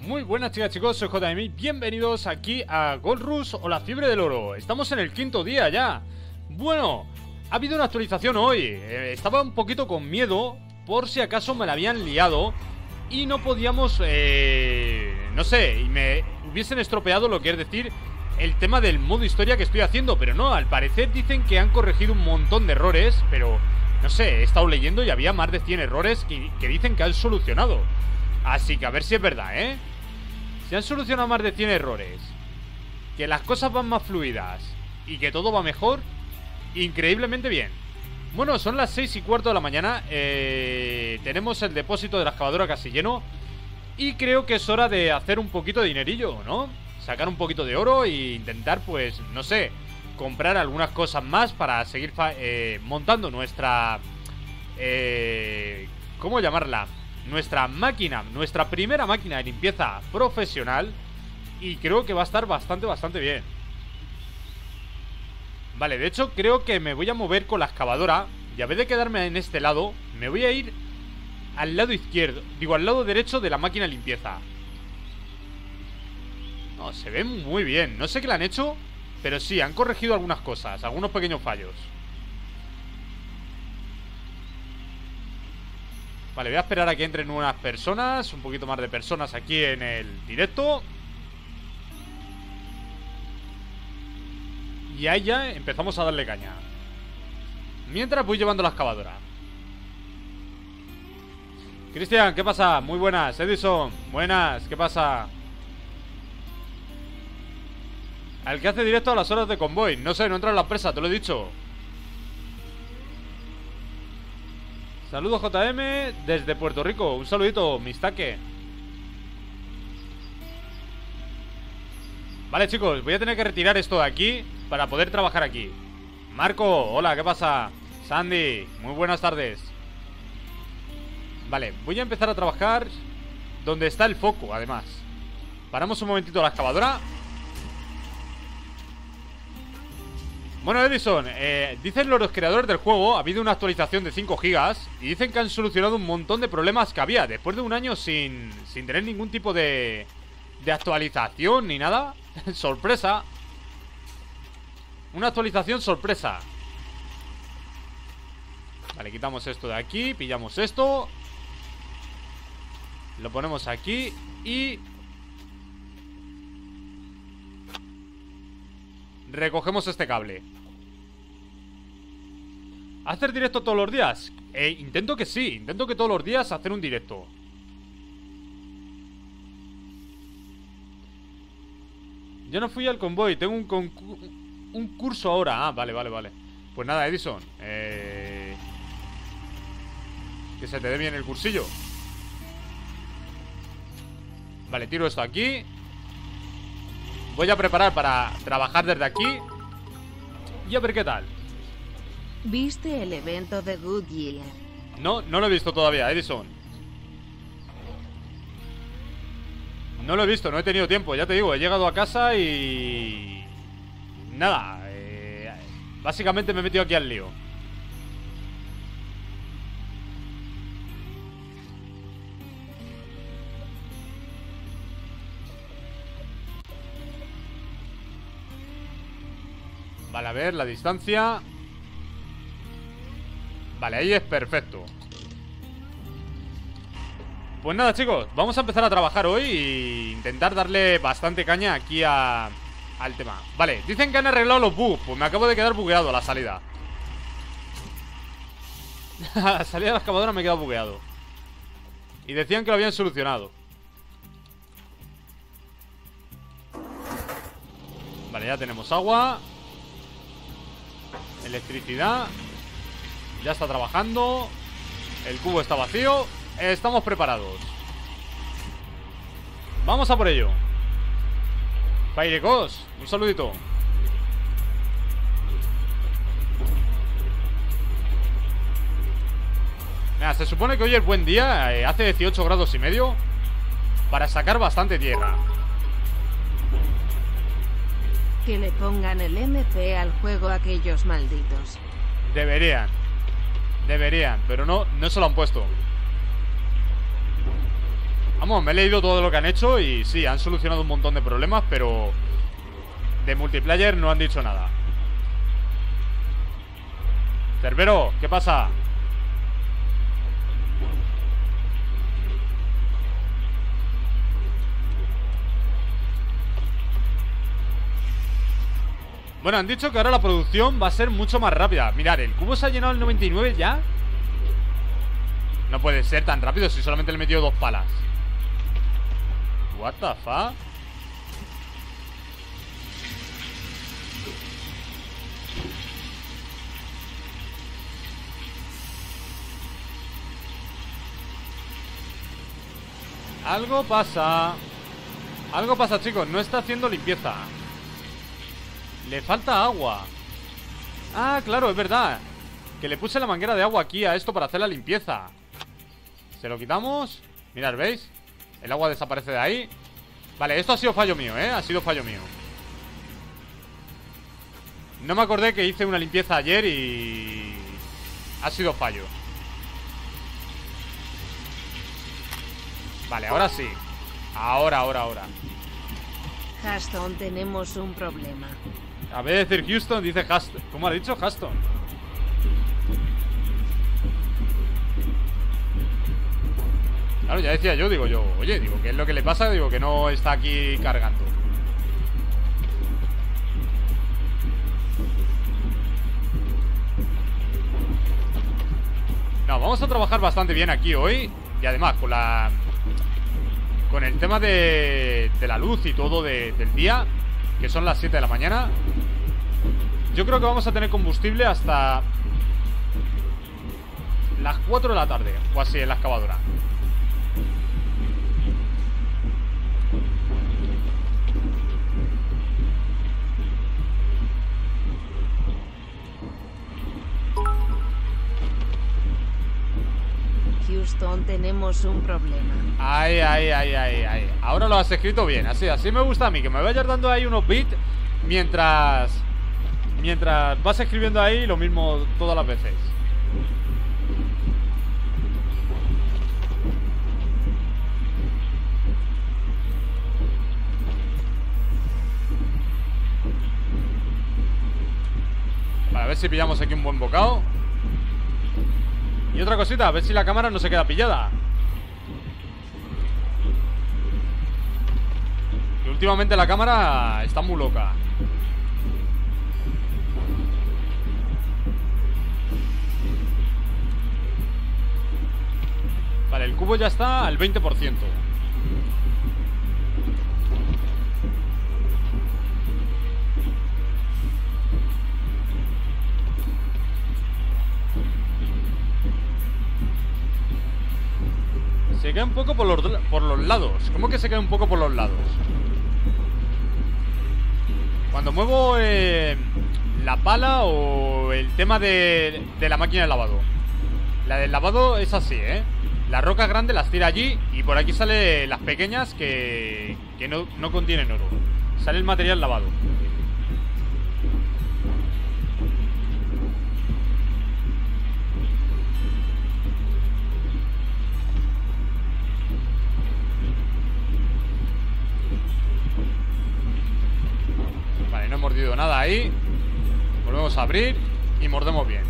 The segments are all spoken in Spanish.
Muy buenas chicas, chicos, soy JM. Bienvenidos aquí a Gold Rush o la fiebre del oro. Estamos en el quinto día ya. Bueno, ha habido una actualización hoy. Estaba un poquito con miedo por si acaso me la habían liado y no podíamos, no sé, y me hubiesen estropeado lo que es decir el tema del modo historia que estoy haciendo. Pero no, al parecer dicen que han corregido un montón de errores, pero no sé, he estado leyendo y había más de 100 errores que dicen que han solucionado. Así que a ver si es verdad, ¿eh? Si han solucionado más de 100 errores, que las cosas van más fluidas y que todo va mejor, increíblemente bien. Bueno, son las 6:15 de la mañana. Tenemos el depósito de la excavadora casi lleno y creo que es hora de hacer un poquito de dinerillo, ¿no? Sacar un poquito de oro e intentar, pues, no sé, comprar algunas cosas más para seguir montando nuestra... ¿cómo llamarla? Nuestra máquina, nuestra primera máquina de limpieza profesional. Y creo que va a estar bastante bien. Vale, de hecho creo que me voy a mover con la excavadora. Y en vez de quedarme en este lado, me voy a ir al lado izquierdo, digo, al lado derecho de la máquina de limpieza. No, se ve muy bien. No sé qué le han hecho, pero sí, han corregido algunas cosas, algunos pequeños fallos. Vale, voy a esperar a que entren unas personas, un poquito más de personas aquí en el directo. Y ahí ya empezamos a darle caña. Mientras voy llevando la excavadora. Cristian, ¿qué pasa? Muy buenas. Edison, buenas, ¿qué pasa? Al que hace directo a las horas de convoy. No sé, no entra en la empresa, te lo he dicho. Saludos JM desde Puerto Rico. Un saludito, Mistake. Vale, chicos, voy a tener que retirar esto de aquí para poder trabajar aquí. Marco, hola, ¿qué pasa? Sandy, muy buenas tardes. Vale, voy a empezar a trabajar donde está el foco, además. Paramos un momentito la excavadora. Bueno, Edison, dicen los creadores del juego, ha habido una actualización de 5 gigas y dicen que han solucionado un montón de problemas que había después de un año sin tener ningún tipo de actualización ni nada. Sorpresa. Una actualización sorpresa. Vale, quitamos esto de aquí, pillamos esto, lo ponemos aquí y recogemos este cable. ¿Hacer directo todos los días? Intento que sí, intento que todos los días hacer un directo. Yo no fui al convoy, tengo un curso ahora. Ah, vale. Pues nada, Edison, que se te dé bien el cursillo. Vale, tiro esto aquí. Voy a preparar para trabajar desde aquí y a ver qué tal. ¿Viste el evento de Goodyear? No lo he visto todavía, Edison. No lo he visto, no he tenido tiempo, ya te digo, he llegado a casa y... nada, básicamente me he metido aquí al lío. Vale, a ver, la distancia. Vale, ahí es perfecto. Pues nada, chicos, vamos a empezar a trabajar hoy e intentar darle bastante caña aquí al tema. Vale, dicen que han arreglado los bugs. Pues me acabo de quedar bugueado a la salida. A la salida de la excavadora me he quedado bugueado. Y decían que lo habían solucionado. Vale, ya tenemos agua, electricidad. Ya está trabajando. El cubo está vacío. Estamos preparados. Vamos a por ello. Fairecos, un saludito. Mira, se supone que hoy es buen día. Hace 18 grados y medio para sacar bastante tierra. Que le pongan el MP al juego a aquellos malditos. Deberían, pero no se lo han puesto. Vamos, me he leído todo lo que han hecho y sí, han solucionado un montón de problemas, pero de multiplayer no han dicho nada. Cerbero, ¿qué pasa? Bueno, han dicho que ahora la producción va a ser mucho más rápida. Mirad, el cubo se ha llenado el 99 ya. No puede ser tan rápido si solamente le he metido 2 palas. What the fuck? Algo pasa. Algo pasa, chicos. No está haciendo limpieza. Le falta agua. Ah, claro, es verdad. Que le puse la manguera de agua aquí a esto para hacer la limpieza. Se lo quitamos. Mirad, ¿veis? El agua desaparece de ahí. Vale, esto ha sido fallo mío, ¿eh? Ha sido fallo mío. No me acordé que hice una limpieza ayer y... ha sido fallo. Vale, ahora sí. Ahora. Haston, tenemos un problema. A vez de decir Houston, dice Haston. ¿Cómo ha dicho Haston? Claro, ya decía yo, oye, ¿qué es lo que le pasa? Digo, que no está aquí cargando. No, vamos a trabajar bastante bien aquí hoy. Y además, con el tema de la luz y todo del día, que son las 7 de la mañana, yo creo que vamos a tener combustible hasta las 4 de la tarde, o así, en la excavadora. Houston, tenemos un problema. Ay. Ahora lo has escrito bien. Así me gusta a mí, que me vayas dando ahí unos bits mientras vas escribiendo ahí lo mismo todas las veces. Vale, a ver si pillamos aquí un buen bocado. Y otra cosita, a ver si la cámara no se queda pillada. Que últimamente la cámara está muy loca. Vale, el cubo ya está al 20%. Se cae un poco por los lados. ¿Cómo que se cae un poco por los lados? Cuando muevo la pala o el tema de la máquina de lavado. La del lavado es así, ¿eh? Las rocas grandes las tira allí y por aquí salen las pequeñas que no contienen oro. Sale el material lavado. Vale, no he mordido nada ahí. Volvemos a abrir y mordemos bien.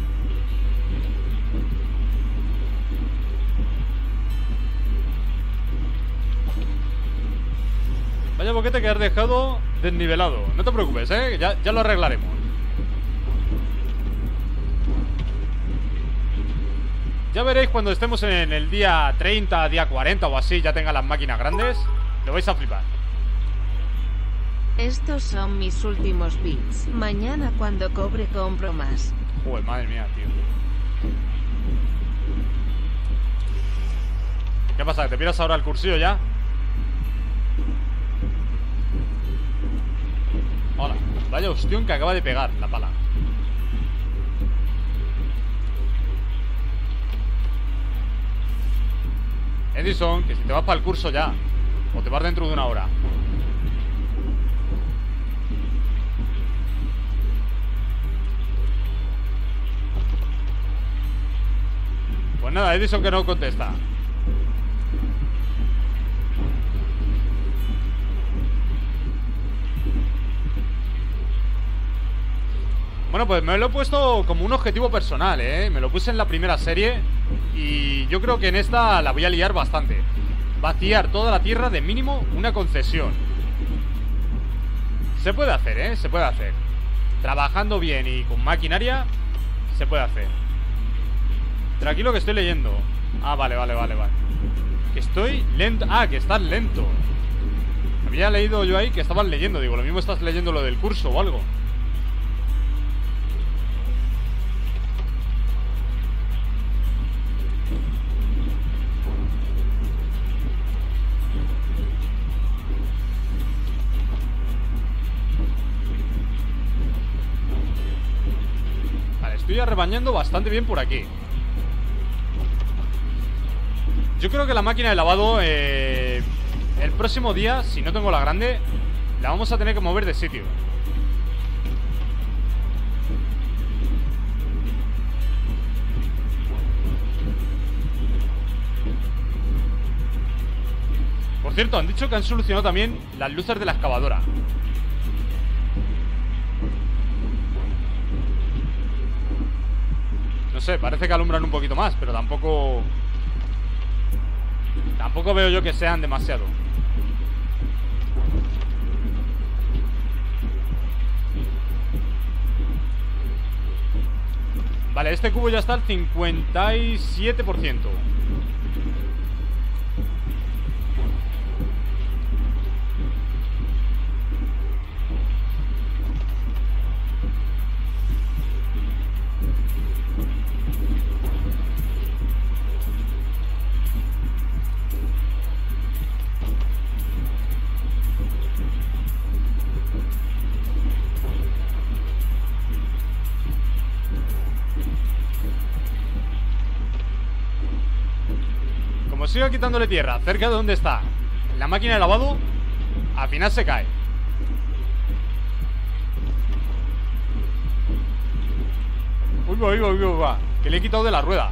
Vaya boquete que has dejado desnivelado. No te preocupes, ya lo arreglaremos. Ya veréis cuando estemos en el día 30, día 40 o así, ya tengan las máquinas grandes. Lo vais a flipar. Estos son mis últimos bits. Mañana cuando cobre compro más. Joder, madre mía, tío. ¿Qué pasa? ¿Te piras ahora el cursillo ya? Hola. Vaya hostión que acaba de pegar la pala. Edison, que si te vas para el curso ya. O te vas dentro de una hora. Pues nada, Edison que no contesta. Bueno, pues me lo he puesto como un objetivo personal, ¿eh? Me lo puse en la primera serie y yo creo que en esta la voy a liar bastante. Vaciar toda la tierra de mínimo una concesión. Se puede hacer, ¿eh? Se puede hacer. Trabajando bien y con maquinaria, se puede hacer. Tranquilo que estoy leyendo. Ah, vale. Que estoy lento. Ah, que estás lento. Había leído yo ahí que estabas leyendo. Digo, lo mismo estás leyendo lo del curso o algo. Estoy arrebañando bastante bien por aquí. Yo creo que la máquina de lavado el próximo día, si no tengo la grande, la vamos a tener que mover de sitio. Por cierto, han dicho que han solucionado también las luces de la excavadora. No sé, parece que alumbran un poquito más, pero tampoco veo yo que sean demasiado. Vale, este cubo ya está al 57%. Siga quitándole tierra cerca de donde está la máquina de lavado, al final se cae. Uy, va, que le he quitado de la rueda.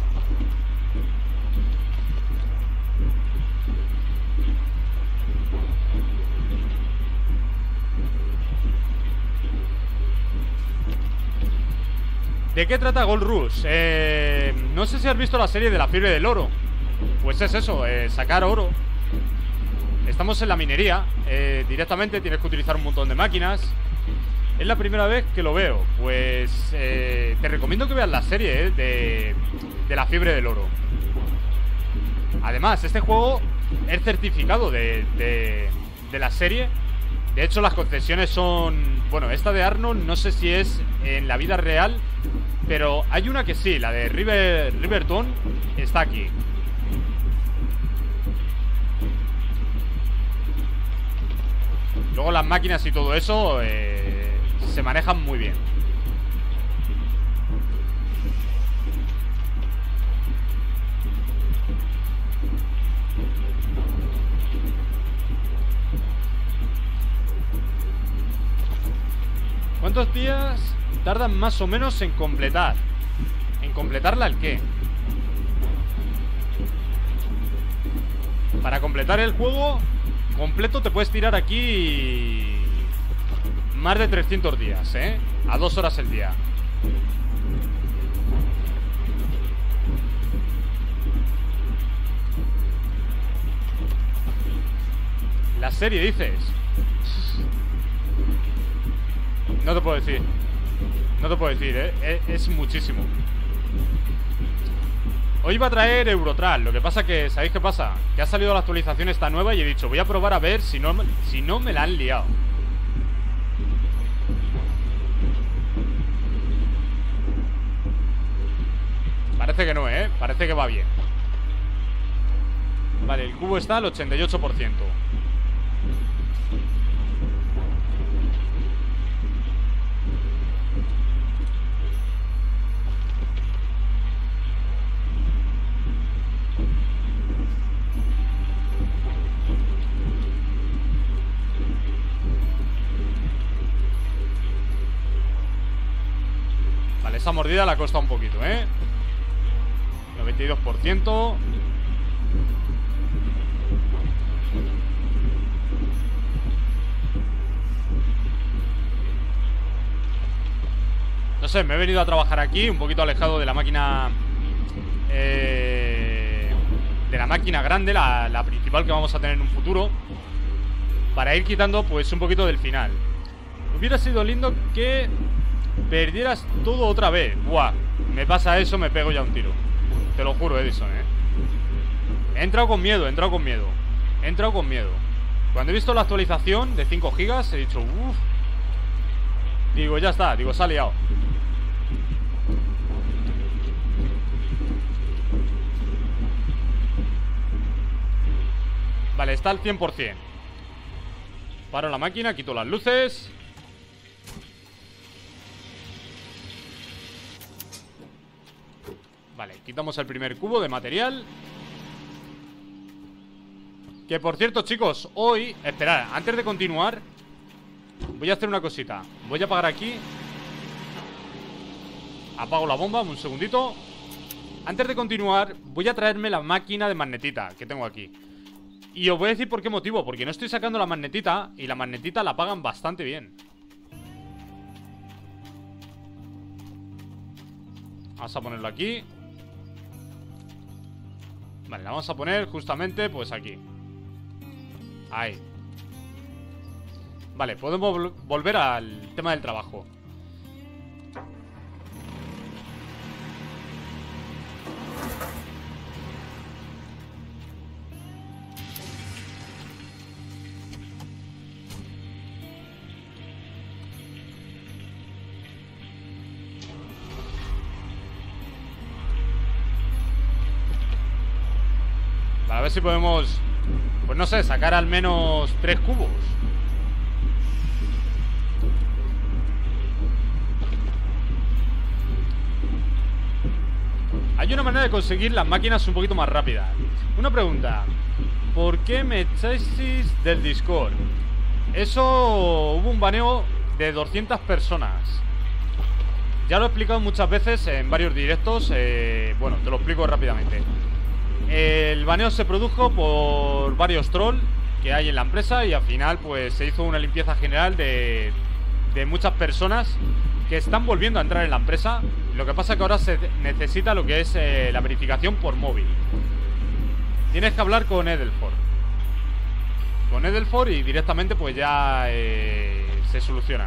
¿De qué trata Gold Rush? No sé si has visto la serie de la fiebre del oro. Pues es eso, sacar oro. Estamos en la minería. Directamente tienes que utilizar un montón de máquinas. Es la primera vez que lo veo. Pues te recomiendo que veas la serie de la fiebre del oro. Además, este juego es certificado de la serie. De hecho, las concesiones son... Bueno, esta de Arnold no sé si es en la vida real, pero hay una que sí, la de Riverton está aquí. Luego las máquinas y todo eso se manejan muy bien. ¿Cuántos días tardan más o menos en completar? ¿En completarla el qué? Para completar el juego completo te puedes tirar aquí más de 300 días, ¿eh? A 2 horas el día. La serie, dices. No te puedo decir. No te puedo decir, ¿eh? Es muchísimo. Hoy va a traer Eurotrack. Lo que pasa que, ¿sabéis qué pasa? Que ha salido la actualización esta nueva y he dicho, voy a probar a ver si no me la han liado. Parece que no, ¿eh? Parece que va bien. Vale, el cubo está al 88%. Vale, esa mordida la costa un poquito, ¿eh? 92%. No sé, me he venido a trabajar aquí, un poquito alejado de la máquina grande, la principal que vamos a tener en un futuro, para ir quitando pues un poquito del final. Hubiera sido lindo que perdieras todo otra vez. Buah, me pasa eso, me pego ya un tiro. Te lo juro, Edison, He entrado con miedo, Cuando he visto la actualización de 5 gigas he dicho, uff. Digo, ya está, digo, se ha liado. Vale, está al 100%. Paro la máquina, quito las luces. Vale, quitamos el primer cubo de material. Que por cierto, chicos, hoy... Esperad, antes de continuar voy a hacer una cosita. Voy a apagar aquí. Apago la bomba, un segundito. Antes de continuar voy a traerme la máquina de magnetita que tengo aquí. Y os voy a decir por qué motivo. Porque no estoy sacando la magnetita. Y la magnetita la pagan bastante bien. Vamos a ponerlo aquí. Vale, la vamos a poner justamente pues aquí. Ahí. Vale, podemos volver al tema del trabajo. Vale, a ver si podemos, pues no sé, sacar al menos 3 cubos. Hay una manera de conseguir las máquinas un poquito más rápidas. Una pregunta: ¿por qué me echáis del Discord? Eso, hubo un baneo de 200 personas. Ya lo he explicado muchas veces en varios directos. Bueno, te lo explico rápidamente. El baneo se produjo por varios trolls que hay en la empresa. Y al final pues se hizo una limpieza general de muchas personas que están volviendo a entrar en la empresa. Lo que pasa es que ahora se necesita lo que es la verificación por móvil. Tienes que hablar con Edelford. Con Edelford y directamente pues ya se soluciona.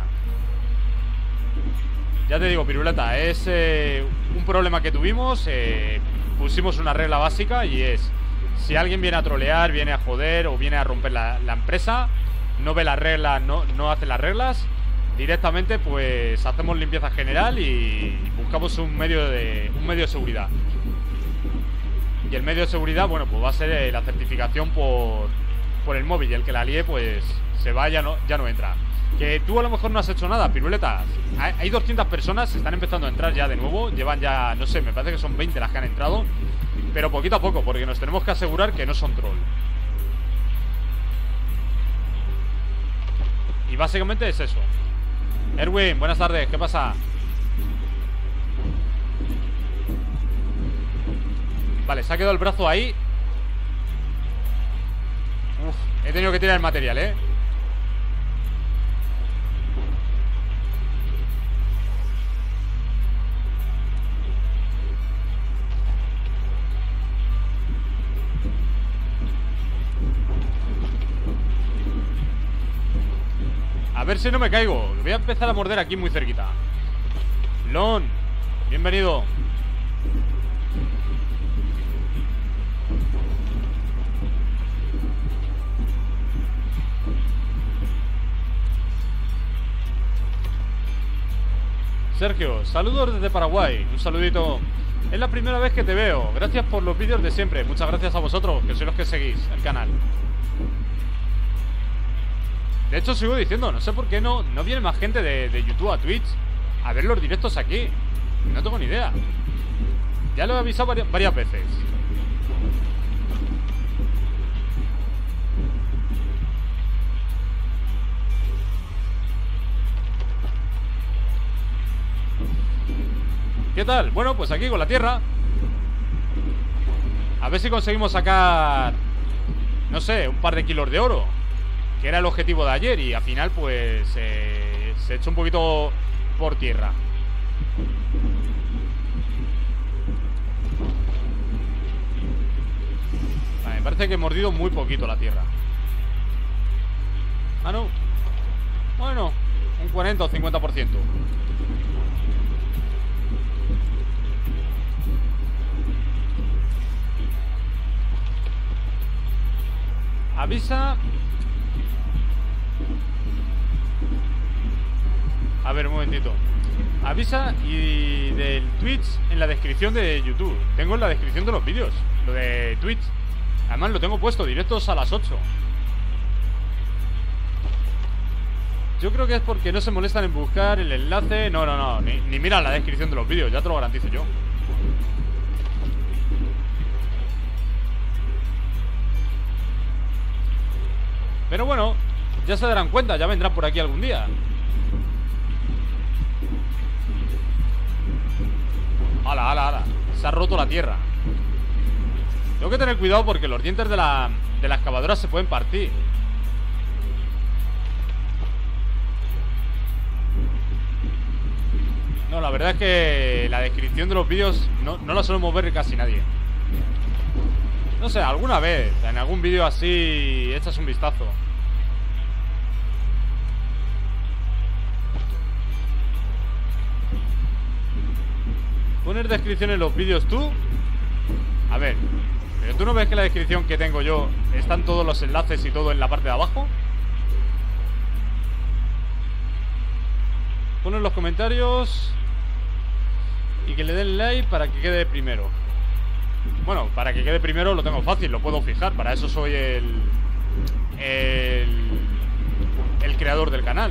Ya te digo, Piruleta, es un problema que tuvimos. Pusimos una regla básica y es: si alguien viene a trolear, viene a joder o viene a romper la empresa, no ve las reglas, no hace las reglas, directamente pues hacemos limpieza general y buscamos un medio de seguridad. Y el medio de seguridad, bueno, pues va a ser la certificación por el móvil. Y el que la líe pues se va, ya no entra. Que tú a lo mejor no has hecho nada, Piruleta. Hay 200 personas, están empezando a entrar ya de nuevo. Llevan ya, no sé, me parece que son 20 las que han entrado. Pero poquito a poco, porque nos tenemos que asegurar que no son troll. Y básicamente es eso. Erwin, buenas tardes, ¿qué pasa? Vale, se ha quedado el brazo ahí. Uf, he tenido que tirar el material, A ver si no me caigo. Voy a empezar a morder aquí muy cerquita. Lon, bienvenido. Sergio, saludos desde Paraguay. Un saludito. Es la primera vez que te veo. Gracias por los vídeos de siempre. Muchas gracias a vosotros, que sois los que seguís el canal. De hecho, sigo diciendo, no sé por qué no viene más gente de YouTube a Twitch a ver los directos aquí. No tengo ni idea. Ya lo he avisado varias veces. ¿Qué tal? Bueno, pues aquí con la tierra. A ver si conseguimos sacar, no sé, un par de kilos de oro, que era el objetivo de ayer. Y al final pues se echó un poquito por tierra. Vale, me parece que he mordido muy poquito la tierra. Ah, no. Bueno, un 40 o 50%. Avisa. A ver, un momentito. Avisa y del Twitch en la descripción de YouTube. Tengo en la descripción de los vídeos lo de Twitch. Además lo tengo puesto, directos a las 8. Yo creo que es porque no se molestan en buscar el enlace. No, ni miran la descripción de los vídeos, ya te lo garantizo yo. Pero bueno, ya se darán cuenta, ya vendrán por aquí algún día. ¡Hala! Se ha roto la tierra. Tengo que tener cuidado porque los dientes de la excavadora se pueden partir. No, la verdad es que la descripción de los vídeos no la solemos ver casi nadie. No sé, alguna vez en algún vídeo así echas un vistazo. ¿Poner descripción en los vídeos tú? A ver, ¿pero tú no ves que la descripción que tengo yo están todos los enlaces y todo en la parte de abajo? Pon en los comentarios y que le den like para que quede primero. Bueno, para que quede primero lo tengo fácil, lo puedo fijar. Para eso soy el creador del canal.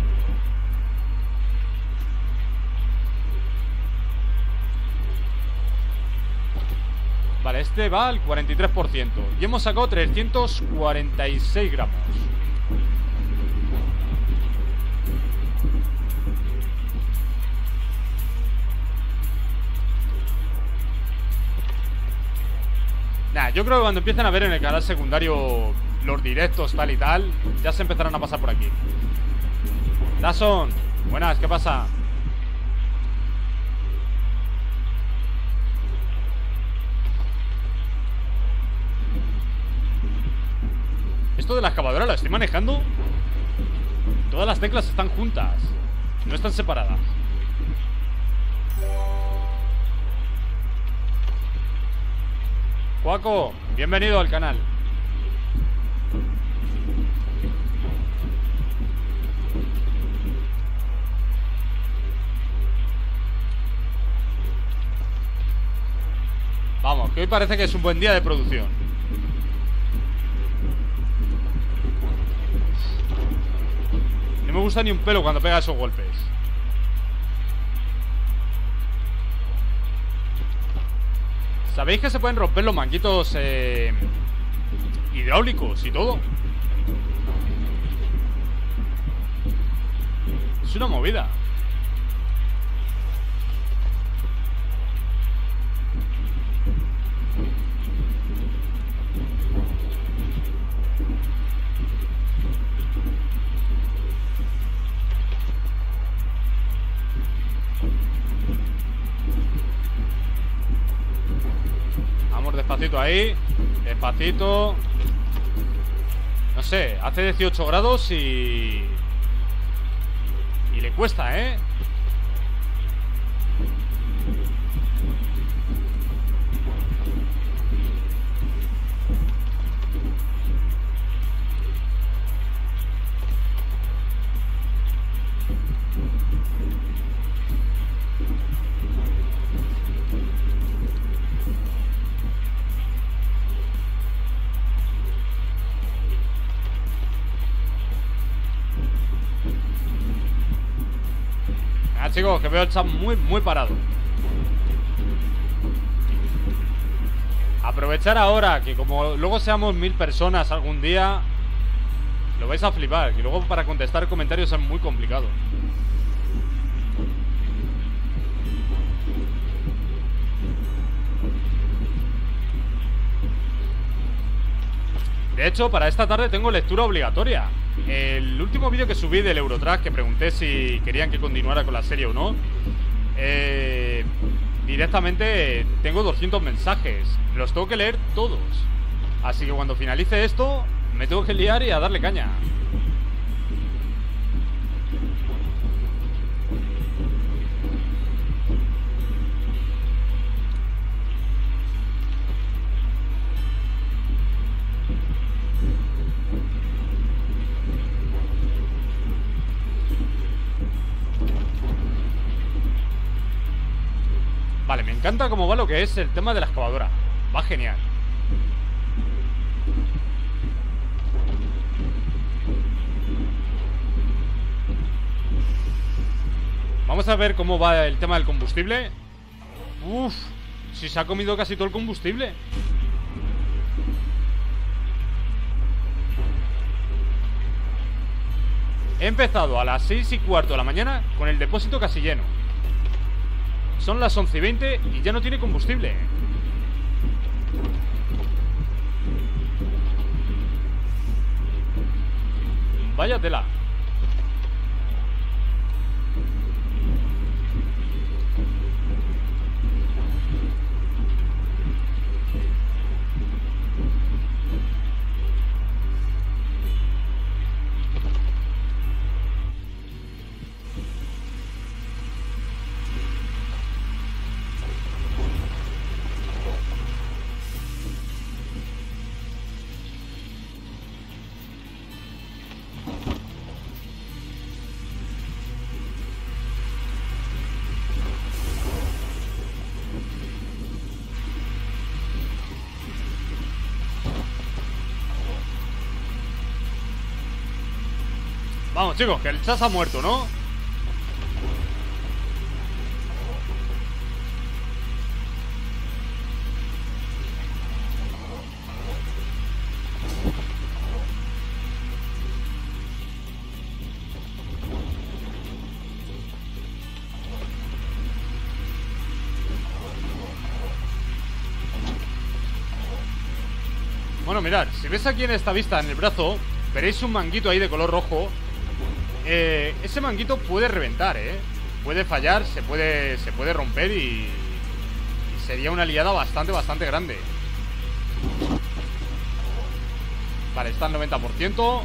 Vale, este va al 43% y hemos sacado 346 gramos. Nah, yo creo que cuando empiecen a ver en el canal secundario los directos tal y tal, ya se empezarán a pasar por aquí. Dawson, buenas, ¿qué pasa? Esto de la excavadora la estoy manejando. Todas las teclas están juntas, no están separadas. Juaco, bienvenido al canal. Vamos, que hoy parece que es un buen día de producción. No me gusta ni un pelo cuando pega esos golpes. ¿Sabéis que se pueden romper los manguitos hidráulicos y todo? Es una movida. Despacito ahí, despacito. No sé, hace 18 grados y le cuesta, ¿eh? Chicos, que veo el chat muy parado. Aprovechar ahora, que como luego seamos 1000 personas algún día, lo vais a flipar. Y luego para contestar comentarios es muy complicado. De hecho, para esta tarde tengo lectura obligatoria. El último vídeo que subí del Eurotrack, que pregunté si querían que continuara con la serie o no, directamente tengo 200 mensajes. Los tengo que leer todos. Así que cuando finalice esto, me tengo que liar y a darle caña. Vale, me encanta cómo va lo que es el tema de la excavadora. Va genial. Vamos a ver cómo va el tema del combustible. Uf, si se ha comido casi todo el combustible. He empezado a las 6:15 de la mañana con el depósito casi lleno. Son las 11:20 y ya no tiene combustible. Vaya tela. Vamos, chicos, que el chas ha muerto, ¿no? Bueno, mirad, si ves aquí en esta vista, en el brazo, veréis un manguito ahí de color rojo. Ese manguito puede reventar, puede fallar, se puede romper y sería una liada bastante grande. Vale, está al 90%.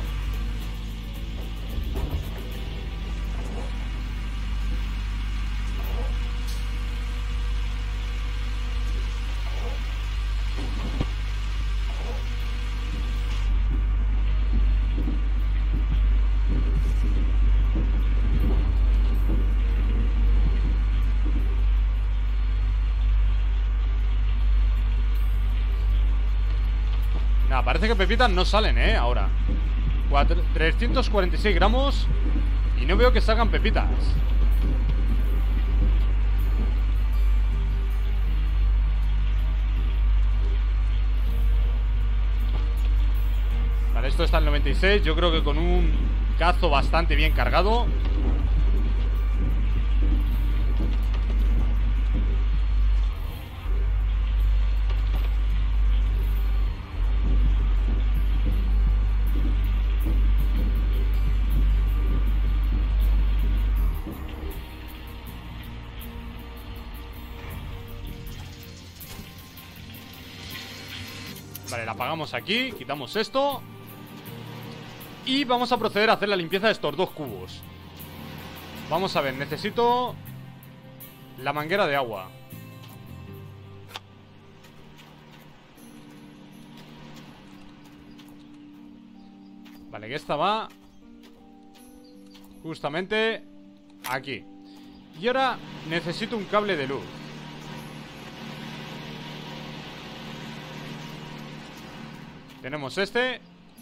Parece que pepitas no salen, ahora 346 gramos. Y no veo que salgan pepitas. Vale, esto está al 96. Yo creo que con un cazo bastante bien cargado. Vale, la apagamos aquí, quitamos esto. Y vamos a proceder a hacer la limpieza de estos dos cubos. Vamos a ver, necesito la manguera de agua. Vale, que esta va justamente aquí. Y ahora necesito un cable de luz. Tenemos este.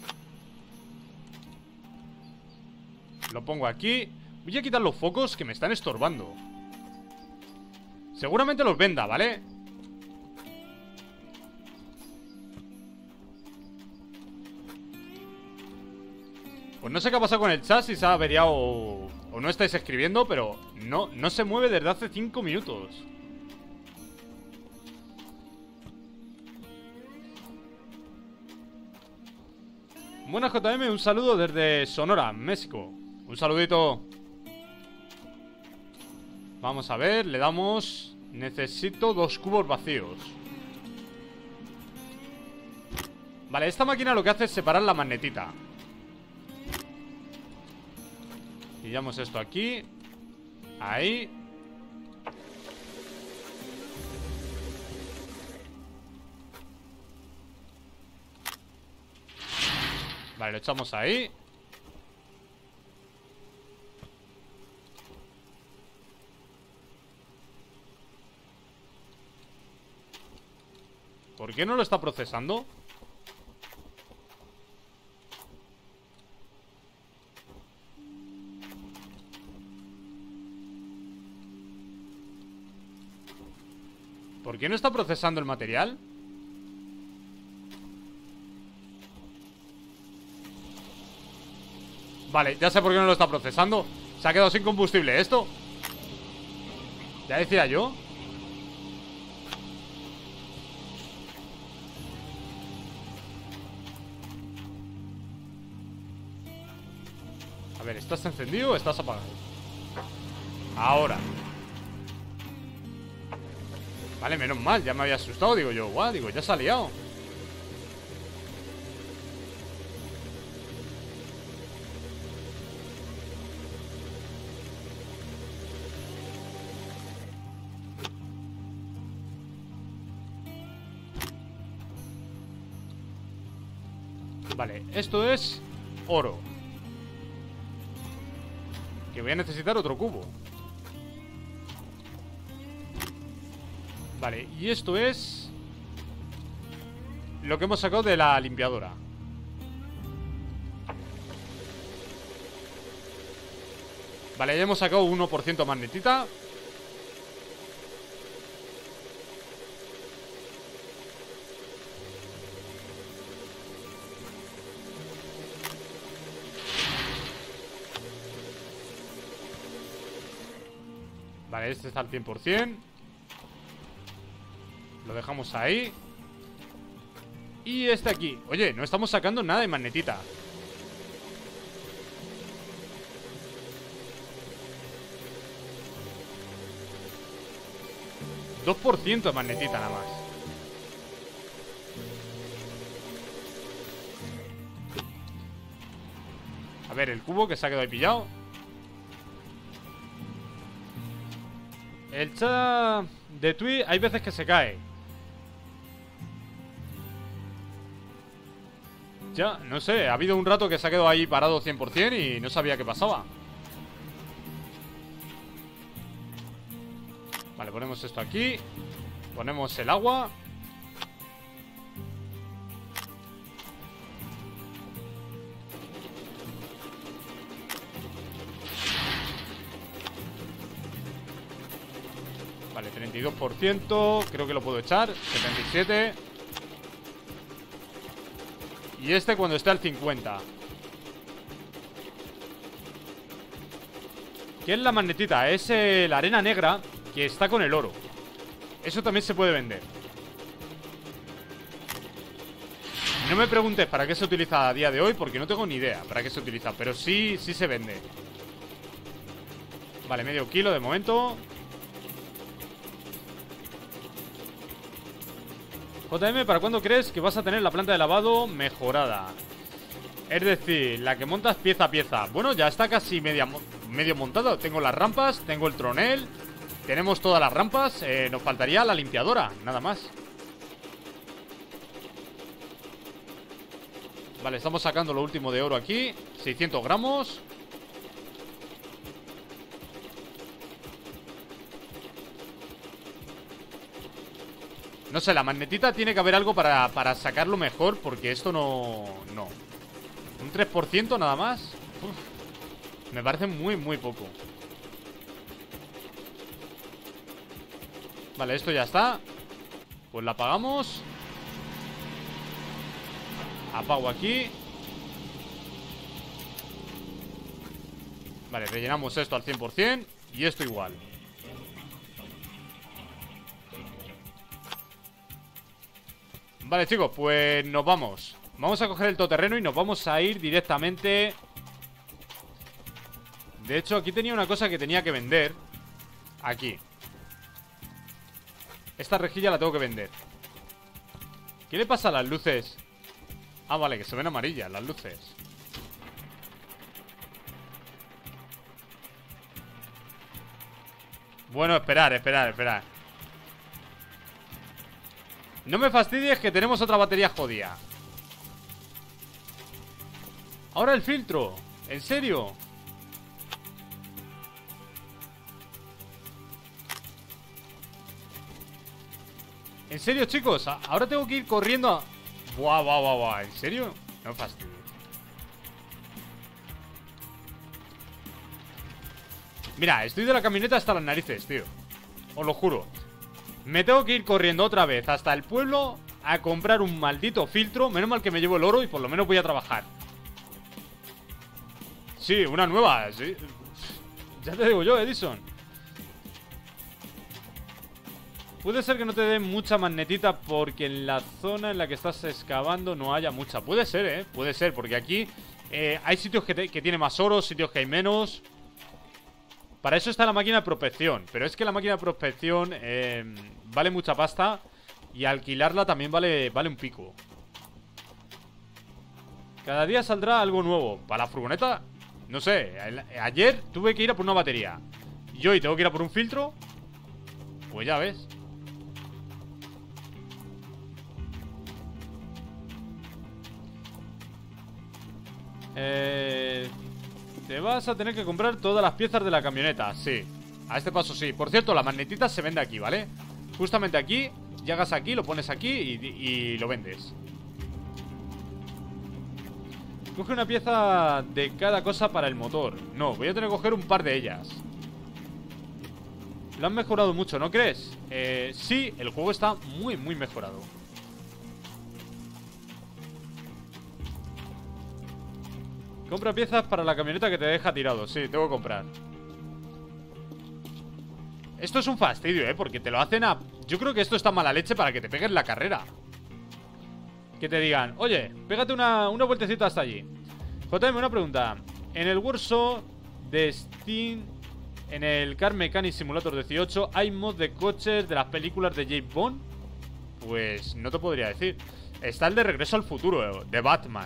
Lo pongo aquí. Voy a quitar los focos que me están estorbando. Seguramente los venda, ¿vale? Pues no sé qué ha pasado con el chat, si se ha averiado o no estáis escribiendo, pero no se mueve desde hace 5 minutos. Buenas, JM, un saludo desde Sonora, México. Un saludito. Vamos a ver, le damos... Necesito 2 cubos vacíos. Vale, esta máquina lo que hace es separar la magnetita. Pillamos esto aquí. Ahí. Vale, lo echamos ahí. ¿Por qué no lo está procesando? ¿Por qué no está procesando el material? Vale, ya sé por qué no lo está procesando. Se ha quedado sin combustible esto. Ya decía yo. A ver, ¿estás encendido o estás apagado? Ahora. Vale, menos mal, ya me había asustado. Digo yo, guau, digo, ya se ha liado. Vale, esto es oro. Que voy a necesitar otro cubo. Vale, y esto es lo que hemos sacado de la limpiadora. Vale, ya hemos sacado 1% magnetita. Vale, este está al 100%. Lo dejamos ahí. Y este aquí. Oye, no estamos sacando nada de magnetita. $2% de magnetita nada más. A ver, el cubo que se ha quedado ahí pillado. El chat de Twitch hay veces que se cae. Ya, no sé, ha habido un rato que se ha quedado ahí parado 100% y no sabía qué pasaba. Vale, ponemos esto aquí. Ponemos el agua. Vale, 32%. Creo que lo puedo echar. 77%. Y este cuando esté al 50%. ¿Qué es la magnetita? Es la arena negra que está con el oro. Eso también se puede vender. No me preguntes para qué se utiliza a día de hoy, porque no tengo ni idea para qué se utiliza. Pero sí se vende. Vale, medio kilo de momento. JM, ¿para cuándo crees que vas a tener la planta de lavado mejorada? Es decir, la que montas pieza a pieza. Bueno, ya está casi medio montado. Tengo las rampas, tengo el tronel. Tenemos todas las rampas. Nos faltaría la limpiadora, nada más. Vale, estamos sacando lo último de oro aquí. 600 gramos. No sé, la magnetita tiene que haber algo para sacarlo mejor, porque esto no... Un 3% nada más. Uf, me parece muy poco. Vale, esto ya está. Pues la apagamos. Apago aquí. Vale, rellenamos esto al 100%. Y esto igual. Vale, chicos, pues nos vamos. Vamos a coger el todoterreno y nos vamos a ir directamente. De hecho, aquí tenía una cosa que tenía que vender. Aquí. Esta rejilla la tengo que vender. ¿Qué le pasa a las luces? Ah, vale, que se ven amarillas las luces. Bueno, esperar. No me fastidies que tenemos otra batería jodida. Ahora el filtro. ¿En serio? ¿En serio, chicos? Ahora tengo que ir corriendo a... Buah. ¿En serio? No me fastidies. Mira, estoy de la camioneta hasta las narices, tío. Os lo juro. Me tengo que ir corriendo otra vez hasta el pueblo a comprar un maldito filtro. Menos mal que me llevo el oro y por lo menos voy a trabajar. Sí, una nueva, sí. Ya te digo yo, Edison. Puede ser que no te den mucha magnetita porque en la zona en la que estás excavando no haya mucha. Puede ser, puede ser, porque aquí hay sitios que tiene más oro, sitios que hay menos. Para eso está la máquina de prospección. Pero es que la máquina de prospección vale mucha pasta. Y alquilarla también vale un pico. Cada día saldrá algo nuevo. Para la furgoneta, no sé. Ayer tuve que ir a por una batería. Y hoy tengo que ir a por un filtro. Pues ya ves. Te vas a tener que comprar todas las piezas de la camioneta. Sí, a este paso sí. Por cierto, la magnetita se vende aquí, ¿vale? Justamente aquí, llegas aquí, lo pones aquí y lo vendes. Coge una pieza de cada cosa para el motor. No, voy a tener que coger un par de ellas. Lo han mejorado mucho, ¿no crees? Sí, el juego está muy mejorado. Compra piezas para la camioneta que te deja tirado. Sí, tengo que comprar. Esto es un fastidio, porque te lo hacen a... Yo creo que esto está mala leche para que te peguen la carrera. Que te digan, oye, pégate una vueltecita hasta allí. JM, una pregunta. En el Warsaw de Steam, en el Car Mechanic Simulator 18, ¿hay mod de coches de las películas de James Bond? Pues no te podría decir. Está el de Regreso al Futuro, de Batman.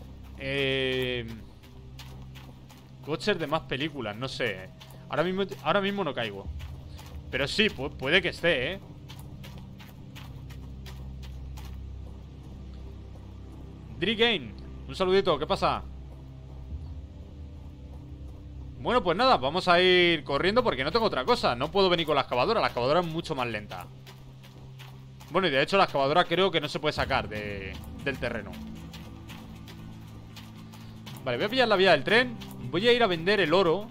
Coches de más películas, no sé. Ahora mismo no caigo. Pero sí, puede que esté, Drigane, un saludito, ¿qué pasa? Bueno, pues nada, vamos a ir corriendo porque no tengo otra cosa. No puedo venir con la excavadora es mucho más lenta. Bueno, y de hecho la excavadora creo que no se puede sacar del terreno. Vale, voy a pillar la vía del tren. Voy a ir a vender el oro.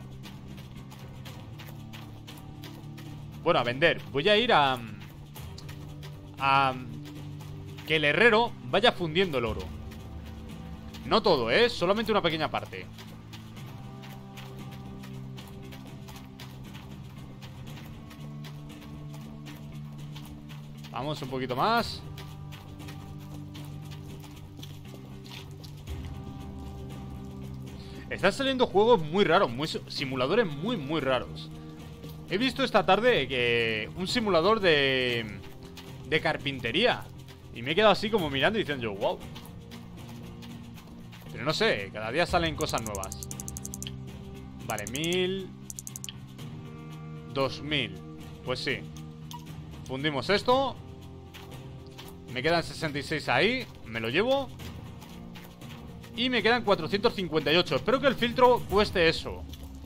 Bueno, a vender. Voy a ir a que el herrero vaya fundiendo el oro. No todo, solamente una pequeña parte. Vamos un poquito más. Están saliendo juegos muy raros, simuladores muy raros. He visto esta tarde que un simulador de carpintería. Y me he quedado así como mirando y diciendo yo, wow. Pero no sé, cada día salen cosas nuevas. Vale, 1000 2000. Pues sí. Fundimos esto. Me quedan 66 ahí. Me lo llevo. Y me quedan 458. Espero que el filtro cueste eso.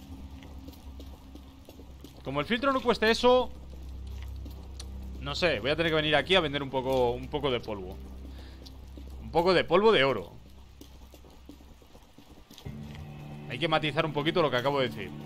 Como el filtro no cueste eso, no sé, voy a tener que venir aquí a vender un poco de polvo. Un poco de polvo de oro. Hay que matizar un poquito lo que acabo de decir.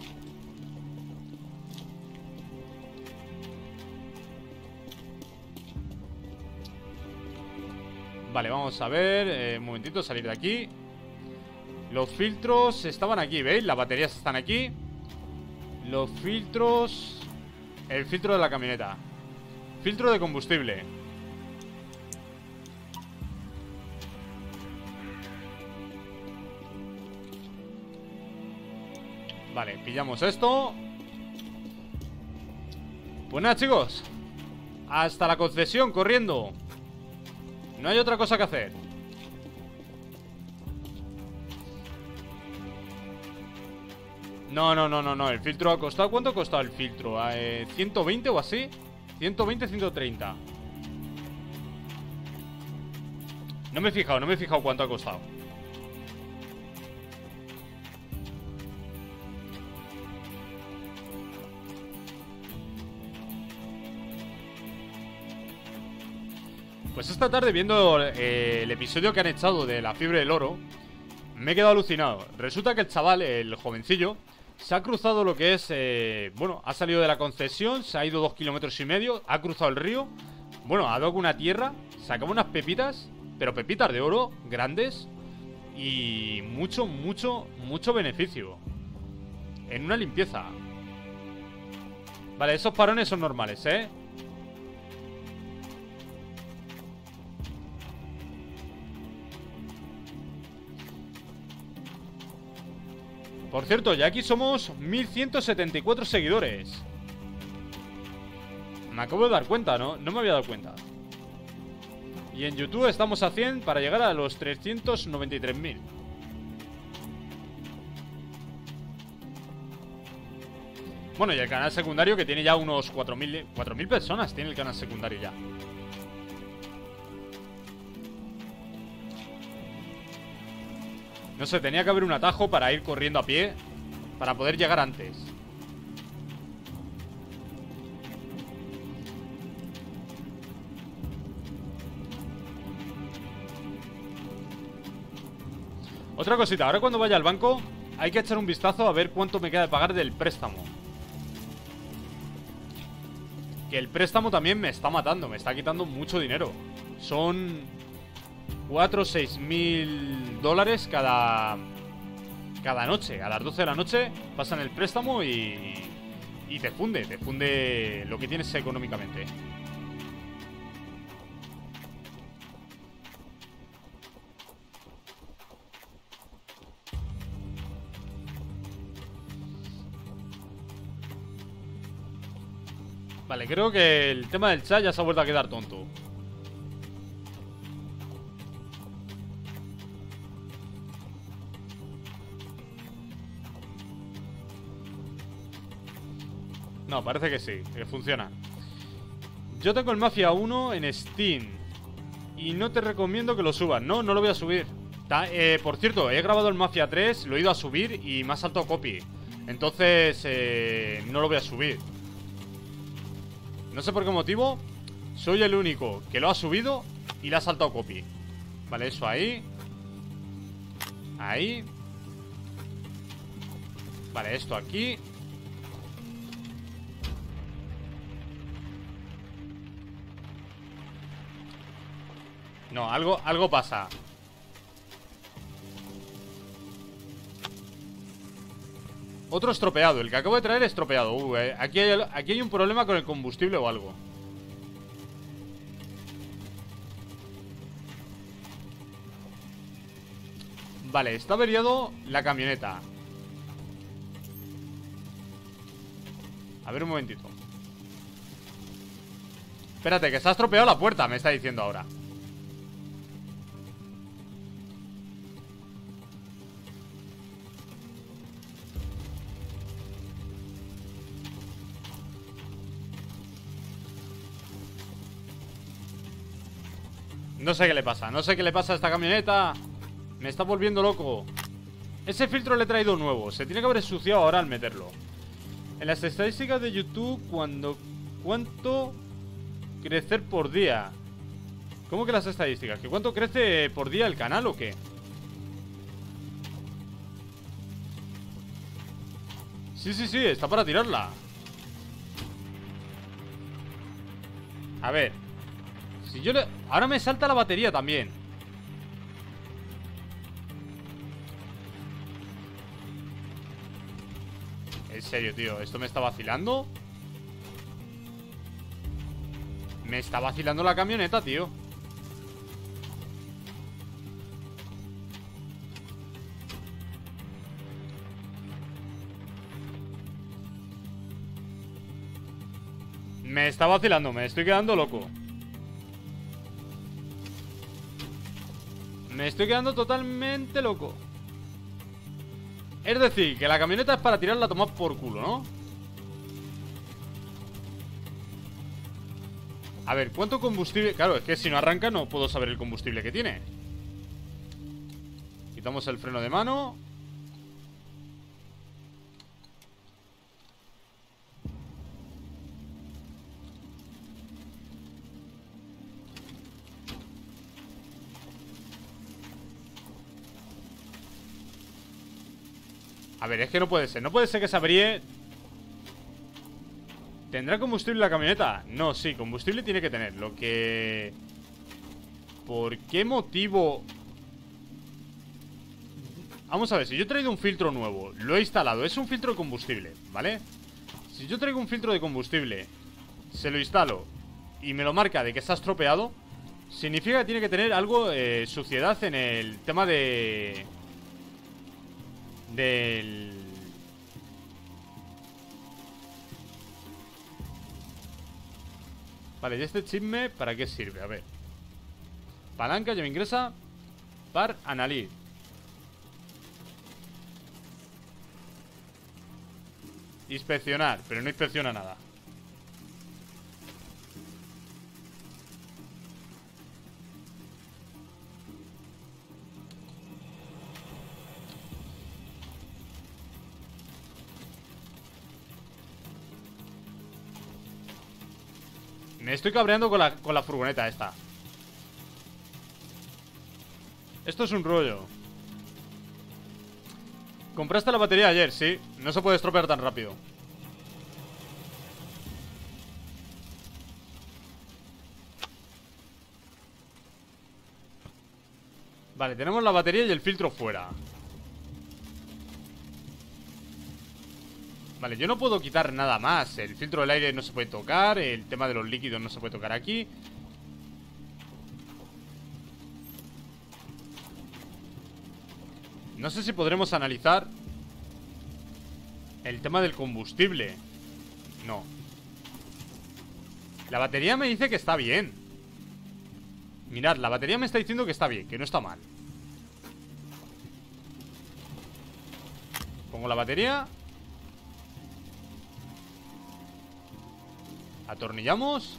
Vale, vamos a ver, un momentito, salir de aquí. Los filtros estaban aquí, ¿veis? Las baterías están aquí. Los filtros... El filtro de la camioneta. Filtro de combustible. Vale, pillamos esto. Pues nada, chicos, hasta la concesión, corriendo. No hay otra cosa que hacer. No, el filtro ha costado... ¿Cuánto ha costado el filtro? ¿120 o así? 120, 130. No me he fijado cuánto ha costado. Pues esta tarde, viendo el episodio que han echado de la fiebre del oro, me he quedado alucinado. Resulta que el chaval, el jovencillo, se ha cruzado lo que es... bueno, ha salido de la concesión, se ha ido 2,5 kilómetros, ha cruzado el río, bueno, ha dado con una tierra, sacaba unas pepitas, pero pepitas de oro, grandes, y mucho beneficio en una limpieza. Vale, esos parones son normales, ¿eh? Por cierto, ya aquí somos 1174 seguidores. Me acabo de dar cuenta, ¿no? No me había dado cuenta. Y en YouTube estamos a 100 para llegar a los 393.000. Bueno, y el canal secundario que tiene ya unos 4.000 personas. Tiene el canal secundario ya. No sé, tenía que haber un atajo para ir corriendo a pie, para poder llegar antes. Otra cosita, ahora cuando vaya al banco hay que echar un vistazo a ver cuánto me queda de pagar del préstamo. Que el préstamo también me está matando, me está quitando mucho dinero. Son 4 o 6 mil dólares cada noche. A las 12 de la noche pasan el préstamo y te funde lo que tienes económicamente. Vale, creo que el tema del chat ya se ha vuelto a quedar tonto. No, parece que sí, que funciona. Yo tengo el Mafia 1 en Steam y no te recomiendo que lo subas. No, no lo voy a subir. Por cierto, he grabado el Mafia 3, lo he ido a subir y me ha saltado copy. Entonces, no lo voy a subir. No sé por qué motivo. Soy el único que lo ha subido y le ha saltado copy. Vale, eso ahí. Ahí. Vale, esto aquí. No, algo pasa. Otro estropeado, el que acabo de traer es estropeado. Aquí hay un problema con el combustible o algo. Vale, está averiado la camioneta. A ver un momentito. Espérate, que se ha estropeado la puerta, me está diciendo ahora. No sé qué le pasa, no sé qué le pasa a esta camioneta. Me está volviendo loco. Ese filtro le he traído nuevo. Se tiene que haber ensuciado ahora al meterlo. En las estadísticas de YouTube, ¿cuánto crecer por día? ¿Cómo que las estadísticas? ¿Que cuánto crece por día el canal o qué? Sí, está para tirarla. A ver. Si yo le... Ahora me salta la batería también. En serio, tío, ¿esto me está vacilando? Me está vacilando la camioneta, tío. Me está vacilando, me estoy quedando loco. Me estoy quedando totalmente loco. Es decir, que la camioneta es para tirarla a tomar por culo, ¿no? A ver, ¿cuánto combustible? Claro, es que si no arranca no puedo saber el combustible que tiene. Quitamos el freno de mano. A ver, es que no puede ser. No puede ser que se abríe. ¿Tendrá combustible la camioneta? No, sí, combustible tiene que tener. Lo que... ¿Por qué motivo? Vamos a ver, si yo he traído un filtro nuevo, lo he instalado, es un filtro de combustible, ¿vale? Si yo traigo un filtro de combustible, se lo instalo y me lo marca de que está estropeado, significa que tiene que tener algo, suciedad en el tema de... Vale, ¿y este chisme para qué sirve? A ver. Palanca, llave ingresa. Par, analí. Inspeccionar, pero no inspecciona nada. Me estoy cabreando con la furgoneta esta. Esto es un rollo. ¿Compraste la batería ayer? Sí. No se puede estropear tan rápido. Vale, tenemos la batería y el filtro fuera. Vale, yo no puedo quitar nada más. El filtro del aire no se puede tocar. El tema de los líquidos no se puede tocar aquí. No sé si podremos analizar el tema del combustible. No. La batería me dice que está bien. Mirad, la batería me está diciendo que está bien, que no está mal. Pongo la batería. Atornillamos.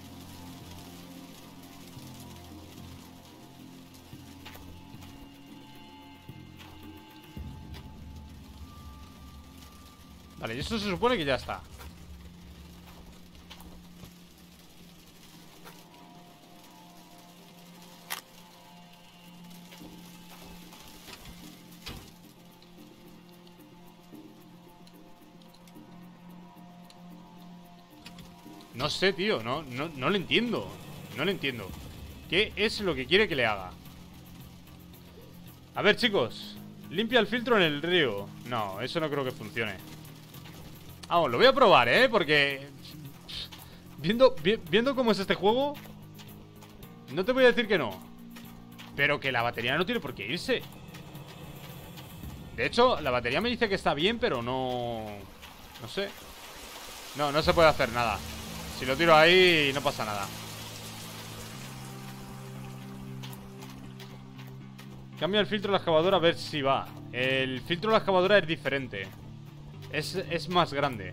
Vale, y esto se supone que ya está. No sé, tío, no lo entiendo. No lo entiendo. ¿Qué es lo que quiere que le haga? A ver, chicos. Limpia el filtro en el río. No, eso no creo que funcione. Vamos, lo voy a probar, porque... Viendo cómo es este juego, no te voy a decir que no. Pero que la batería no tiene por qué irse. De hecho, la batería me dice que está bien, pero no... No sé. No se puede hacer nada. Si lo tiro ahí, no pasa nada. Cambia el filtro de la excavadora a ver si va. El filtro de la excavadora es diferente. Es más grande.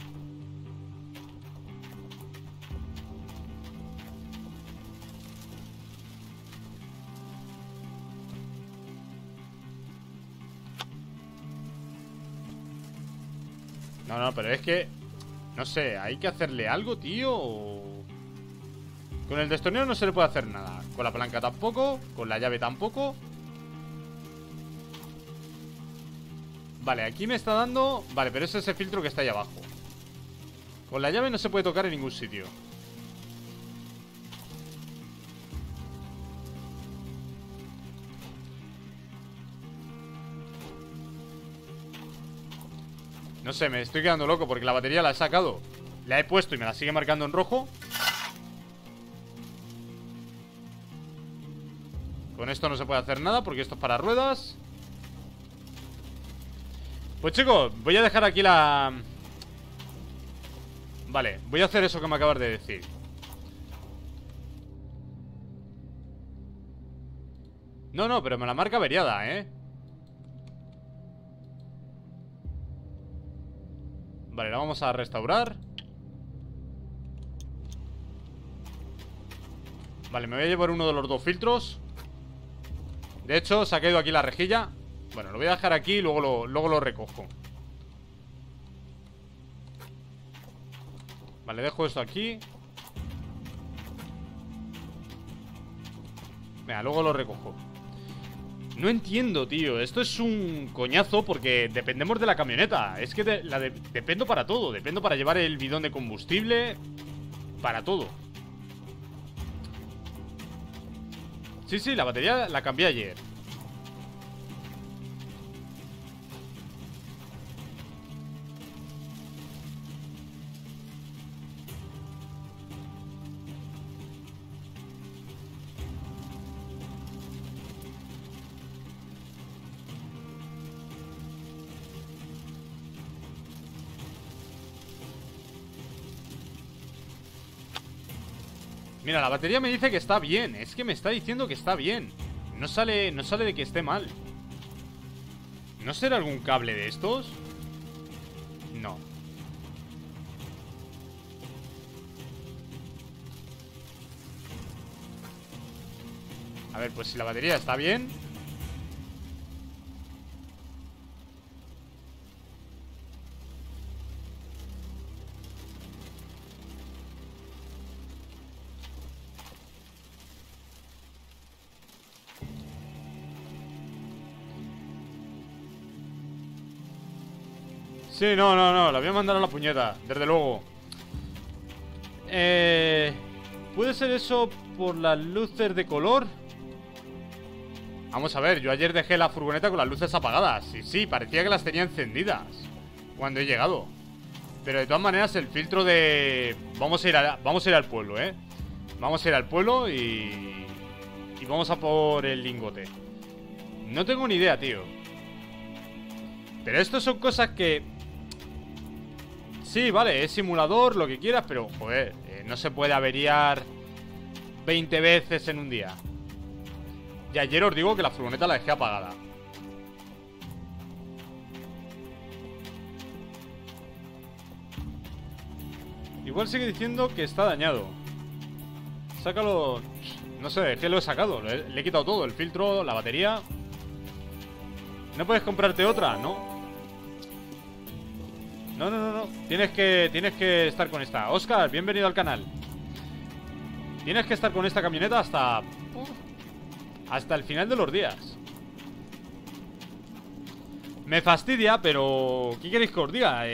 No, pero es que... No sé, hay que hacerle algo, tío. Con el destornillador no se le puede hacer nada. Con la palanca tampoco. Con la llave tampoco. Vale, aquí me está dando... Vale, pero es ese filtro que está ahí abajo. Con la llave no se puede tocar en ningún sitio. No sé, me estoy quedando loco porque la batería la he sacado. La he puesto y me la sigue marcando en rojo. Con esto no se puede hacer nada porque esto es para ruedas. Pues chicos, voy a dejar aquí la... Vale, voy a hacer eso que me acabas de decir. No, no, pero me la marca averiada, ¿eh? Vale, la vamos a restaurar. Vale, me voy a llevar uno de los dos filtros. De hecho, se ha caído aquí la rejilla. Bueno, lo voy a dejar aquí y luego lo recojo. Vale, dejo esto aquí. Venga, luego lo recojo. No entiendo, tío. Esto es un coñazo porque dependemos de la camioneta. Es que dependo para todo. Dependo para llevar el bidón de combustible. Para todo. Sí, sí, la batería la cambié ayer. Mira, la batería me dice que está bien. Es que me está diciendo que está bien. No sale de que esté mal. ¿No será algún cable de estos? No. A ver, pues si la batería está bien. Sí, no, la voy a mandar a la puñeta, desde luego. ¿Puede ser eso por las luces de color? Vamos a ver, yo ayer dejé la furgoneta con las luces apagadas. Y sí, parecía que las tenía encendidas cuando he llegado. Pero de todas maneras el filtro de... Vamos a ir al pueblo, ¿eh? Vamos a ir al pueblo y vamos a por el lingote. No tengo ni idea, tío. Pero esto son cosas que... Sí, vale, es simulador, lo que quieras, pero, joder, no se puede averiar 20 veces en un día. Y ayer os digo que la furgoneta la dejé apagada. Igual sigue diciendo que está dañado. Sácalo... No sé, es que lo he sacado. Le he quitado todo, el filtro, la batería. ¿No puedes comprarte otra? No. No. Tienes que estar con esta. Oscar, bienvenido al canal. Tienes que estar con esta camioneta hasta el final de los días. Me fastidia, pero... ¿Qué queréis que os diga?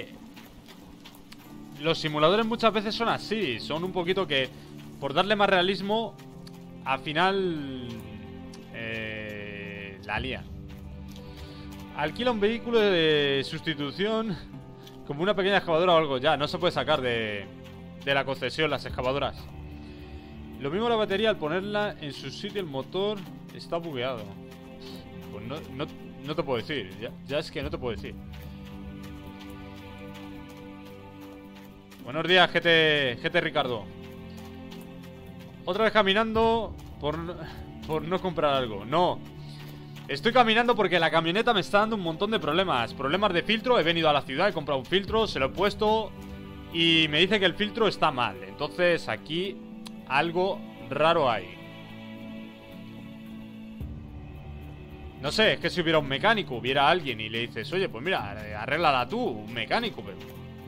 Los simuladores muchas veces son así. Son un poquito que... Por darle más realismo, al final... la lía. Alquila un vehículo de sustitución, como una pequeña excavadora o algo. Ya, no se puede sacar de la concesión las excavadoras. Lo mismo la batería, al ponerla en su sitio el motor está bugueado. Pues no te puedo decir. Ya es que no te puedo decir. Buenos días, GT Ricardo. Otra vez caminando por no comprar algo. No. Estoy caminando porque la camioneta me está dando un montón de problemas. Problemas de filtro. He venido a la ciudad, he comprado un filtro, se lo he puesto y me dice que el filtro está mal. Entonces aquí algo raro hay. No sé, es que si hubiera un mecánico, hubiera alguien y le dices, oye, pues mira, arréglala tú, un mecánico, pero...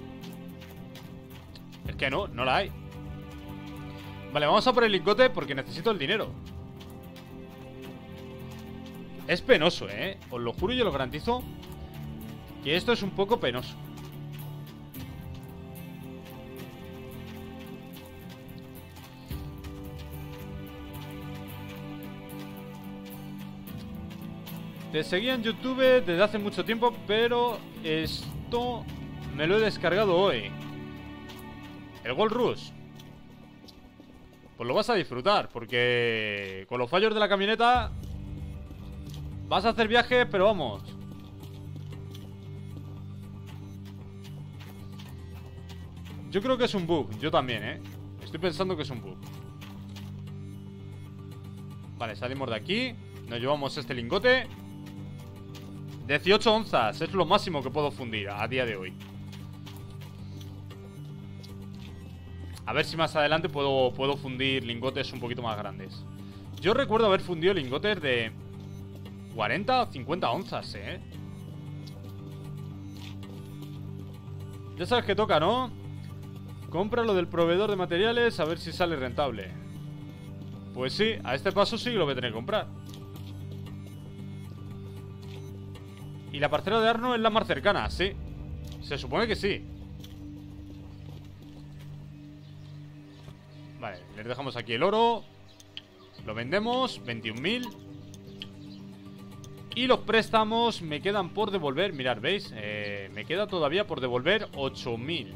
Es que no la hay. Vale, vamos a por el lingote porque necesito el dinero. Es penoso, ¿eh? Os lo juro y os lo garantizo que esto es un poco penoso. Te seguía en YouTube desde hace mucho tiempo, pero esto me lo he descargado hoy. El Gold Rush. Pues lo vas a disfrutar, porque con los fallos de la camioneta vas a hacer viajes, pero vamos. Yo creo que es un bug, yo también, estoy pensando que es un bug. Vale, salimos de aquí. Nos llevamos este lingote. 18 onzas, es lo máximo que puedo fundir a día de hoy. A ver si más adelante puedo fundir lingotes un poquito más grandes. Yo recuerdo haber fundido lingotes de 40 o 50 onzas, Ya sabes que toca, ¿no? Compra lo del proveedor de materiales a ver si sale rentable. Pues sí, a este paso sí que lo voy a tener que comprar. Y la parcela de Arno es la más cercana, sí. Se supone que sí. Vale, les dejamos aquí el oro. Lo vendemos, 21.000. Y los préstamos me quedan por devolver. Mirad, ¿veis? Me queda todavía por devolver 8.000.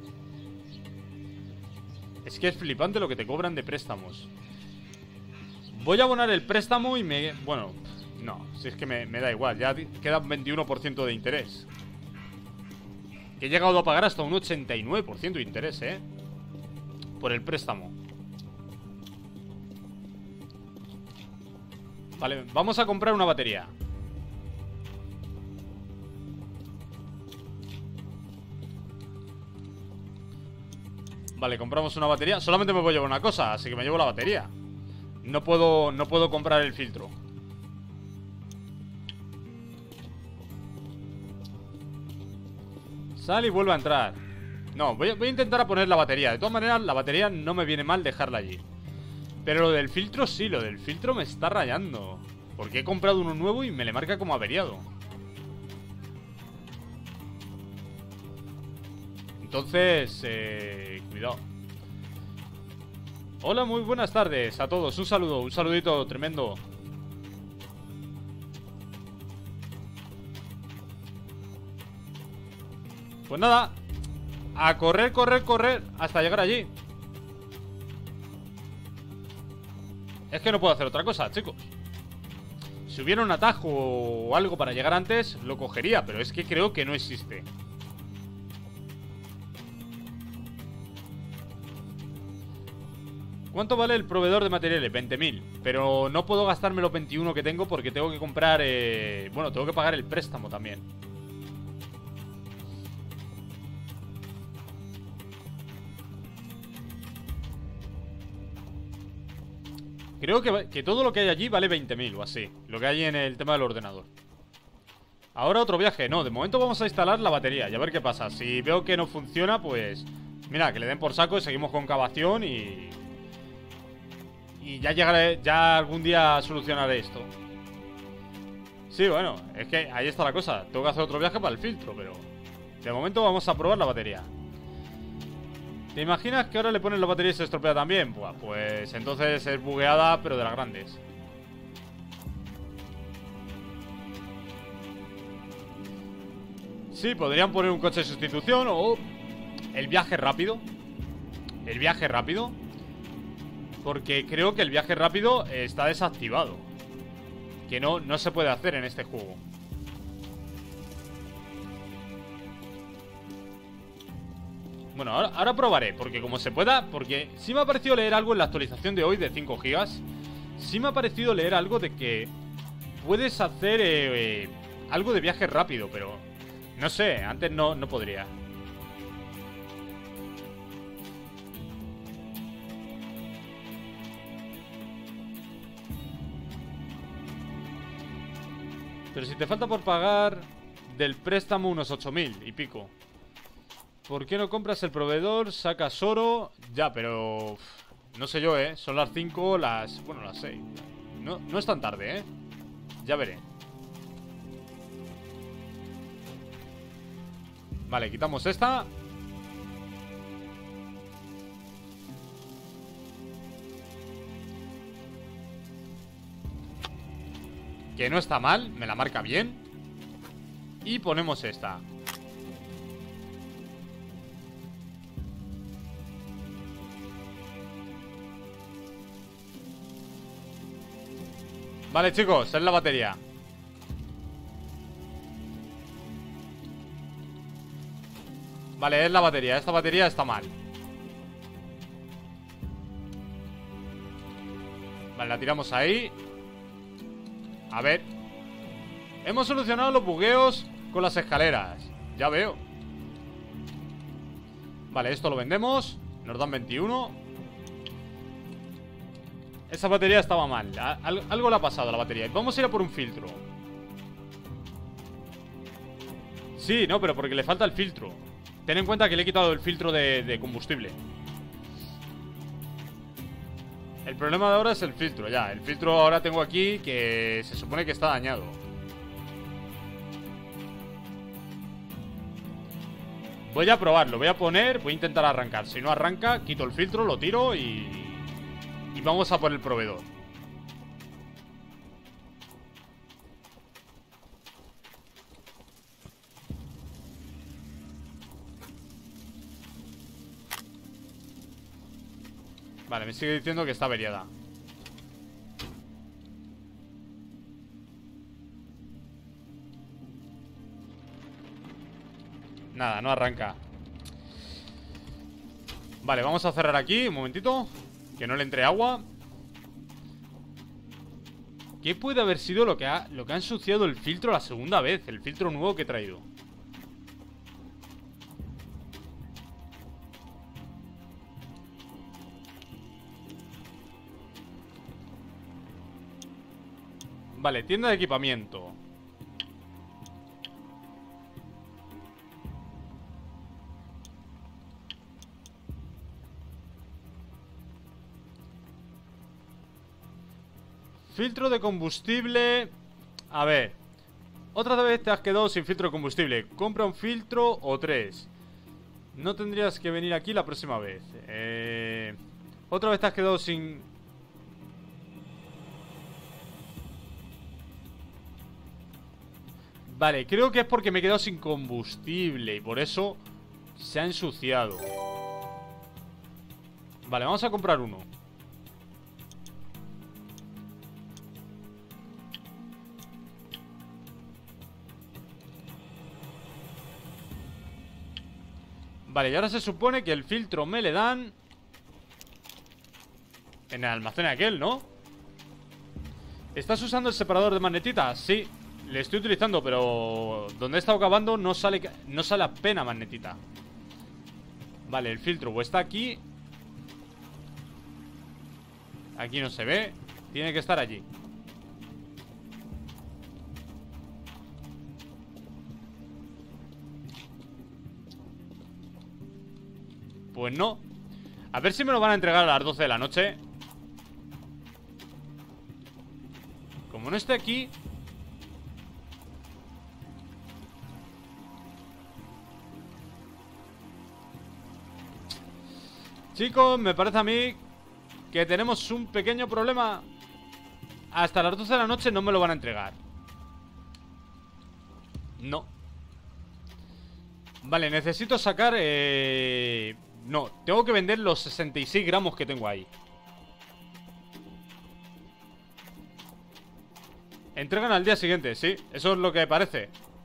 Es que es flipante lo que te cobran de préstamos. Voy a abonar el préstamo y me... Bueno, no, si es que me da igual. Ya queda un 21% de interés. Que he llegado a pagar hasta un 89% de interés, por el préstamo. Vale, vamos a comprar una batería. Vale, compramos una batería. Solamente me puedo llevar una cosa, así que me llevo la batería. No puedo comprar el filtro. Sal y vuelve a entrar. No, voy a intentar a poner la batería. De todas maneras, la batería no me viene mal dejarla allí. Pero lo del filtro sí, lo del filtro me está rayando. Porque he comprado uno nuevo y me le marca como averiado. Entonces, cuidado. Hola, muy buenas tardes a todos. Un saludo, un saludito tremendo. Pues nada, a correr, correr, correr hasta llegar allí. Es que no puedo hacer otra cosa, chicos. Si hubiera un atajo o algo para llegar antes, lo cogería, pero es que creo que no existe. ¿Cuánto vale el proveedor de materiales? 20.000. Pero no puedo gastarme los 21 que tengo porque tengo que comprar... Bueno, tengo que pagar el préstamo también. Creo que todo lo que hay allí vale 20.000 o así. Lo que hay en el tema del ordenador. Ahora otro viaje. No, de momento vamos a instalar la batería y a ver qué pasa. Si veo que no funciona, pues... Mira, que le den por saco y seguimos con cavación y ya llegaré, ya algún día solucionaré esto. Sí, bueno, es que ahí está la cosa. Tengo que hacer otro viaje para el filtro, pero... De momento vamos a probar la batería. ¿Te imaginas que ahora le pones la batería y se estropea también? Buah, pues entonces es bugueada, pero de las grandes. Sí, podrían poner un coche de sustitución o el viaje rápido. El viaje rápido. Porque creo que el viaje rápido está desactivado. Que no se puede hacer en este juego. Bueno, ahora probaré, porque como se pueda... Porque sí me ha parecido leer algo en la actualización de hoy de 5 gigas. Sí me ha parecido leer algo de que puedes hacer algo de viaje rápido, pero... No sé, antes no podría. Pero si te falta por pagar del préstamo unos 8.000 y pico. ¿Por qué no compras el proveedor? Sacas oro. Ya, pero... No sé yo, son las 5, bueno, las 6. No es tan tarde, ya veré. Vale, quitamos esta. Que no está mal, me la marca bien. Y ponemos esta. Vale, chicos, es la batería. Vale, es la batería. Esta batería está mal. Vale, la tiramos ahí. A ver. Hemos solucionado los bugueos con las escaleras. Ya veo. Vale, esto lo vendemos. Nos dan 21. Esa batería estaba mal. Algo le ha pasado a la batería. Vamos a ir a por un filtro. Sí, no, pero porque le falta el filtro. Ten en cuenta que le he quitado el filtro de combustible. El problema de ahora es el filtro, ya. El filtro ahora tengo aquí que se supone que está dañado. Voy a probarlo, voy a poner, voy a intentar arrancar. Si no arranca, quito el filtro, lo tiro y vamos a por el proveedor. Vale, me sigue diciendo que está averiada. Nada, no arranca. Vale, vamos a cerrar aquí, un momentito. Que no le entre agua. ¿Qué puede haber sido lo que ha ensuciado el filtro la segunda vez? El filtro nuevo que he traído. Vale, tienda de equipamiento. Filtro de combustible. A ver. Otra vez te has quedado sin filtro de combustible. Compra un filtro o 3. No tendrías que venir aquí la próxima vez. Otra vez te has quedado sin... Vale, creo que es porque me he quedado sin combustible y por eso se ha ensuciado. Vale, vamos a comprar uno. Vale, y ahora se supone que el filtro me le dan en el almacén aquel, ¿no? ¿Estás usando el separador de magnetita? Sí, le estoy utilizando, pero donde he estado cavando no sale apenas magnetita. Vale, el filtro o está aquí. Aquí no se ve. Tiene que estar allí. Pues no. A ver si me lo van a entregar a las 12 de la noche. Como no esté aquí... Chicos, me parece a mí que tenemos un pequeño problema. Hasta las 12 de la noche no me lo van a entregar. No. Vale, necesito sacar... No, tengo que vender los 66 gramos que tengo ahí. Entregan al día siguiente, sí. Eso es lo que parece.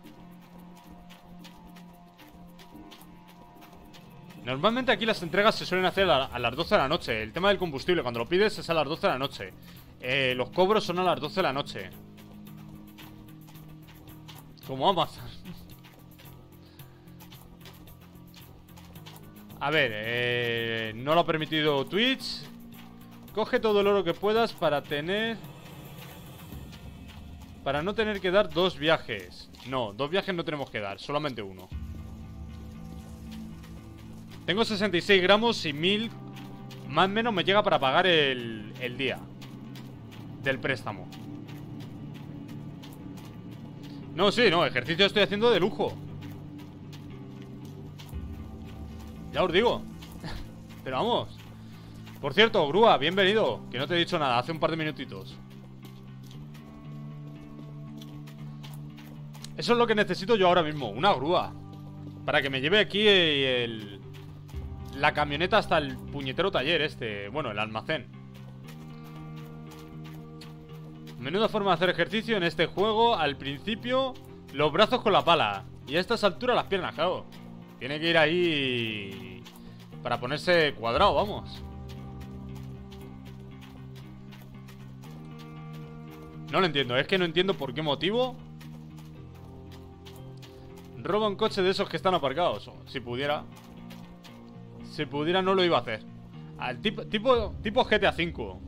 Normalmente aquí las entregas se suelen hacer a las 12 de la noche. El tema del combustible, cuando lo pides es a las 12 de la noche. Los cobros son a las 12 de la noche. Como Amazon. A ver, no lo ha permitido Twitch. Coge todo el oro que puedas para no tener que dar 2 viajes. No, 2 viajes no tenemos que dar, solamente uno. Tengo 66 gramos y 1000 más o menos me llega para pagar el día del préstamo. No, sí, no, ejercicio estoy haciendo de lujo. Ya os digo. Pero vamos. Por cierto, Grúa, bienvenido. Que no te he dicho nada, hace un par de minutitos. Eso es lo que necesito yo ahora mismo, una grúa. Para que me lleve aquí la camioneta hasta el puñetero taller este. Bueno, el almacén. Menuda forma de hacer ejercicio en este juego. Al principio, los brazos con la pala. Y a estas alturas las piernas, claro. Tiene que ir ahí para ponerse cuadrado, vamos. No lo entiendo, es que no entiendo por qué motivo roba un coche de esos que están aparcados. Si pudiera no lo iba a hacer. Al tipo GTA V.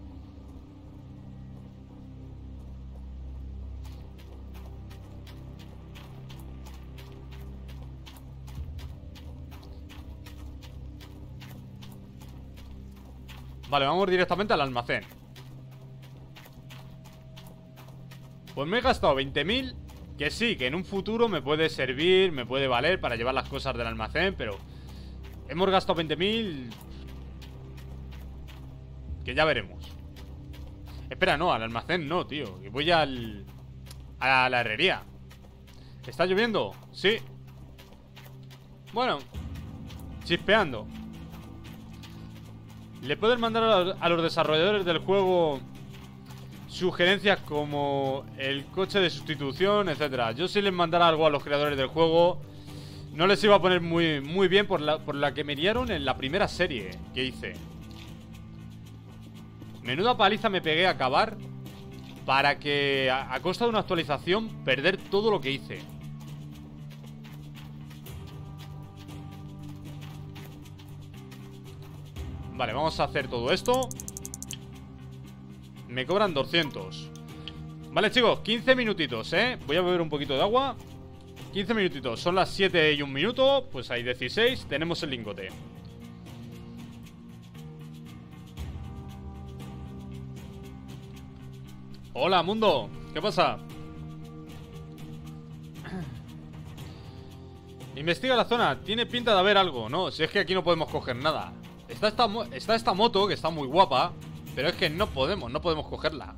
Vale, vamos directamente al almacén. Pues me he gastado 20.000. Que sí, que en un futuro me puede servir, me puede valer para llevar las cosas del almacén, pero hemos gastado 20.000. Que ya veremos. Espera, no, al almacén no, tío. Que voy a la herrería. ¿Está lloviendo? Sí. Bueno, chispeando. Le puedes mandar a los desarrolladores del juego sugerencias como el coche de sustitución, etcétera. Yo si les mandara algo a los creadores del juego, no les iba a poner muy bien por la que me liaron en la primera serie que hice. Menuda paliza me pegué a acabar para que, a costa de una actualización, perder todo lo que hice. Vale, vamos a hacer todo esto. Me cobran 200. Vale, chicos, 15 minutitos, ¿eh? Voy a beber un poquito de agua. 15 minutitos, son las 7 y 1 minuto. Pues hay 16, tenemos el lingote. Hola, mundo, ¿qué pasa? Investiga la zona, tiene pinta de haber algo. No, si es que aquí no podemos coger nada. Está esta moto, que está muy guapa, pero es que no podemos cogerla.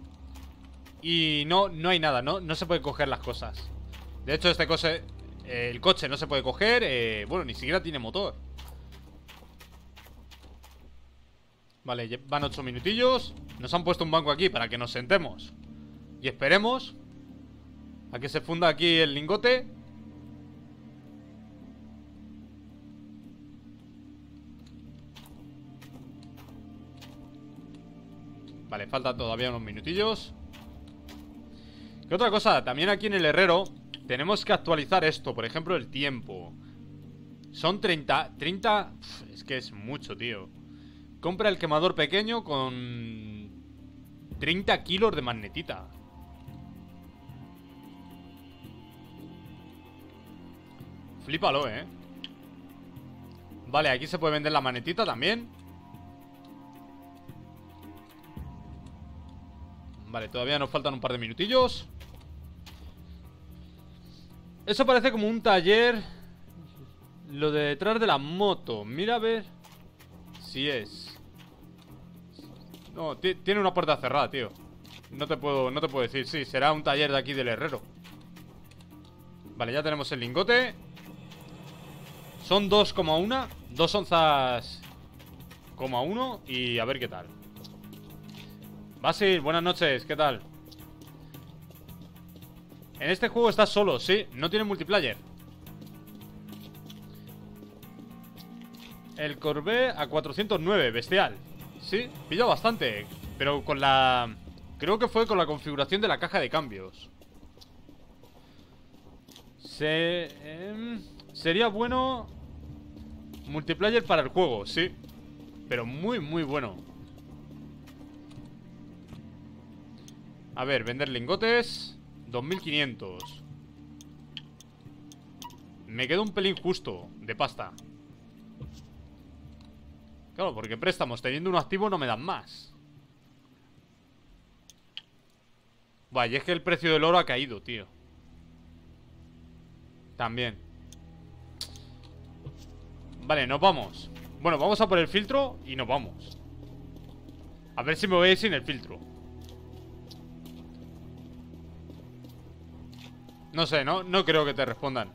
Y no hay nada, no se puede coger las cosas. De hecho, este coche, el coche no se puede coger. Bueno, ni siquiera tiene motor. Vale, van 8 minutillos. Nos han puesto un banco aquí para que nos sentemos y esperemos a que se funda aquí el lingote. Vale, faltan todavía unos minutillos. ¿Qué otra cosa? También aquí en el herrero tenemos que actualizar esto. Por ejemplo, el tiempo. Son 30... es que es mucho, tío. Compra el quemador pequeño con 30 kilos de magnetita. Flípalo, ¿eh? Vale, aquí se puede vender la magnetita también. Vale, todavía nos faltan un par de minutillos. Eso parece como un taller. Lo de detrás de la moto. Mira a ver si es. No, tiene una puerta cerrada, tío. No te puedo decir. Sí, será un taller de aquí del herrero. Vale, ya tenemos el lingote. Son 2,1. 2 onzas, 1,1. Y a ver qué tal. Basil, buenas noches, ¿qué tal? En este juego estás solo, sí, no tiene multiplayer. El Corvette a 409, bestial. Sí, pilla bastante. Pero con la... creo que fue con la configuración de la caja de cambios. Sería bueno multiplayer para el juego, sí. Pero muy bueno. A ver, vender lingotes 2.500. Me queda un pelín justo de pasta. Claro, porque préstamos teniendo uno activo no me dan más. Vaya, es que el precio del oro ha caído, tío. También. Vale, nos vamos. Bueno, vamos a por el filtro y nos vamos. A ver si me voy a ir sin el filtro. No sé, no creo que te respondan.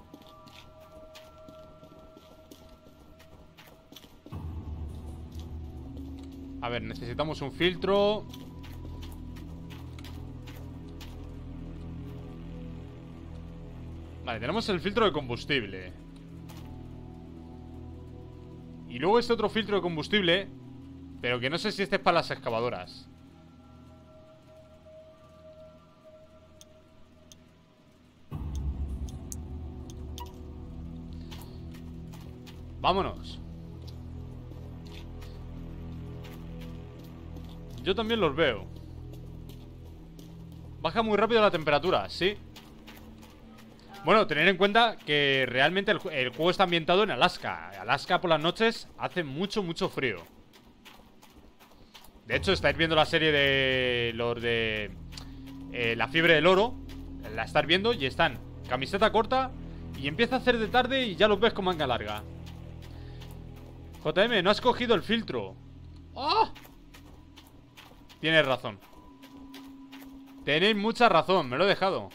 A ver, necesitamos un filtro. Vale, tenemos el filtro de combustible. Y luego este otro filtro de combustible, pero que no sé si este es para las excavadoras. Vámonos. Yo también los veo. Baja muy rápido la temperatura, ¿sí? Bueno, tener en cuenta que realmente el juego está ambientado en Alaska. Alaska por las noches hace mucho, mucho frío. De hecho, estáis viendo la serie de los de La Fiebre del Oro. La estáis viendo y están camiseta corta y empieza a hacer de tarde y ya los ves con manga larga. JM, no has cogido el filtro. ¡Oh! Tienes razón. Tenéis mucha razón, me lo he dejado.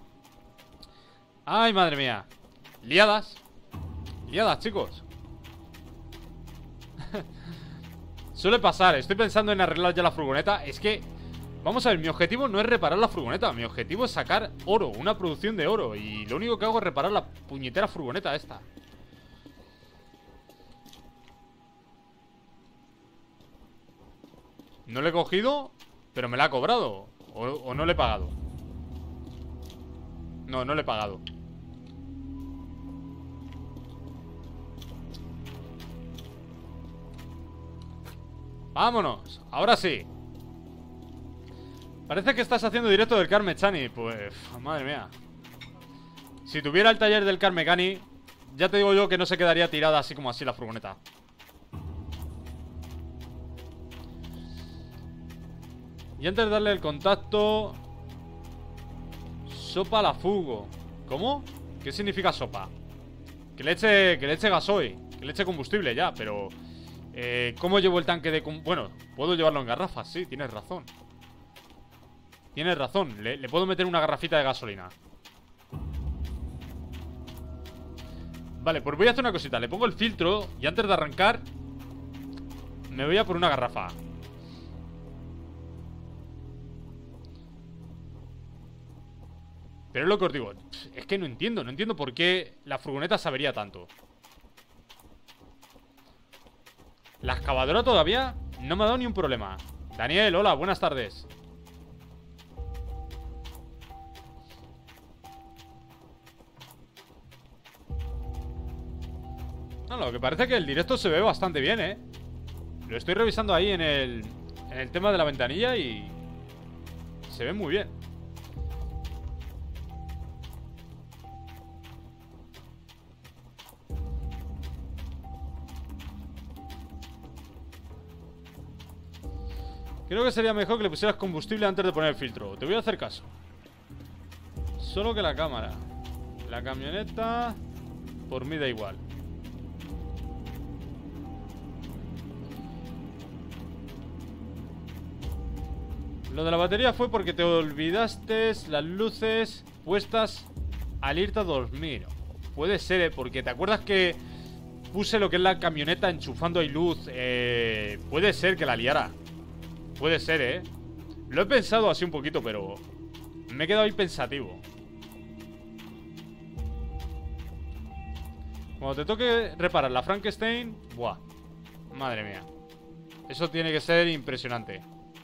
Ay, madre mía. Liadas. Liadas, chicos. Suele pasar, estoy pensando en arreglar ya la furgoneta. Es que, vamos a ver, mi objetivo no es reparar la furgoneta. Mi objetivo es sacar oro, una producción de oro. Y lo único que hago es reparar la puñetera furgoneta esta. No le he cogido, pero me la ha cobrado. O no le he pagado. No, no le he pagado. Vámonos, ahora sí. Parece que estás haciendo directo del Car Mechanic. Pues, madre mía. Si tuviera el taller del Car Mechanic, ya te digo yo que no se quedaría tirada así como así la furgoneta. Y antes de darle el contacto... Sopa la fugo. ¿Cómo? ¿Qué significa sopa? Que le eche gasoil, que le eche combustible ya, pero... ¿cómo llevo el tanque de... Bueno, puedo llevarlo en garrafas, sí, tienes razón. Tienes razón, le puedo meter una garrafita de gasolina. Vale, pues voy a hacer una cosita. Le pongo el filtro y antes de arrancar me voy a por una garrafa. Pero es lo que os digo, es que no entiendo por qué la furgoneta se avería tanto. La excavadora todavía no me ha dado ni un problema. Daniel, hola, buenas tardes. No, lo que parece que el directo se ve bastante bien, ¿eh? Lo estoy revisando ahí en el tema de la ventanilla y... se ve muy bien. Creo que sería mejor que le pusieras combustible antes de poner el filtro. Te voy a hacer caso. Solo que la cámara. La camioneta... por mí da igual. Lo de la batería fue porque te olvidaste las luces puestas al irte a dormir. Puede ser, porque te acuerdas que puse lo que es la camioneta enchufando ahí luz. Puede ser que la liara. Puede ser, Lo he pensado así un poquito, pero me he quedado ahí pensativo. Cuando te toque reparar la Frankenstein... Buah, madre mía. Eso tiene que ser impresionante.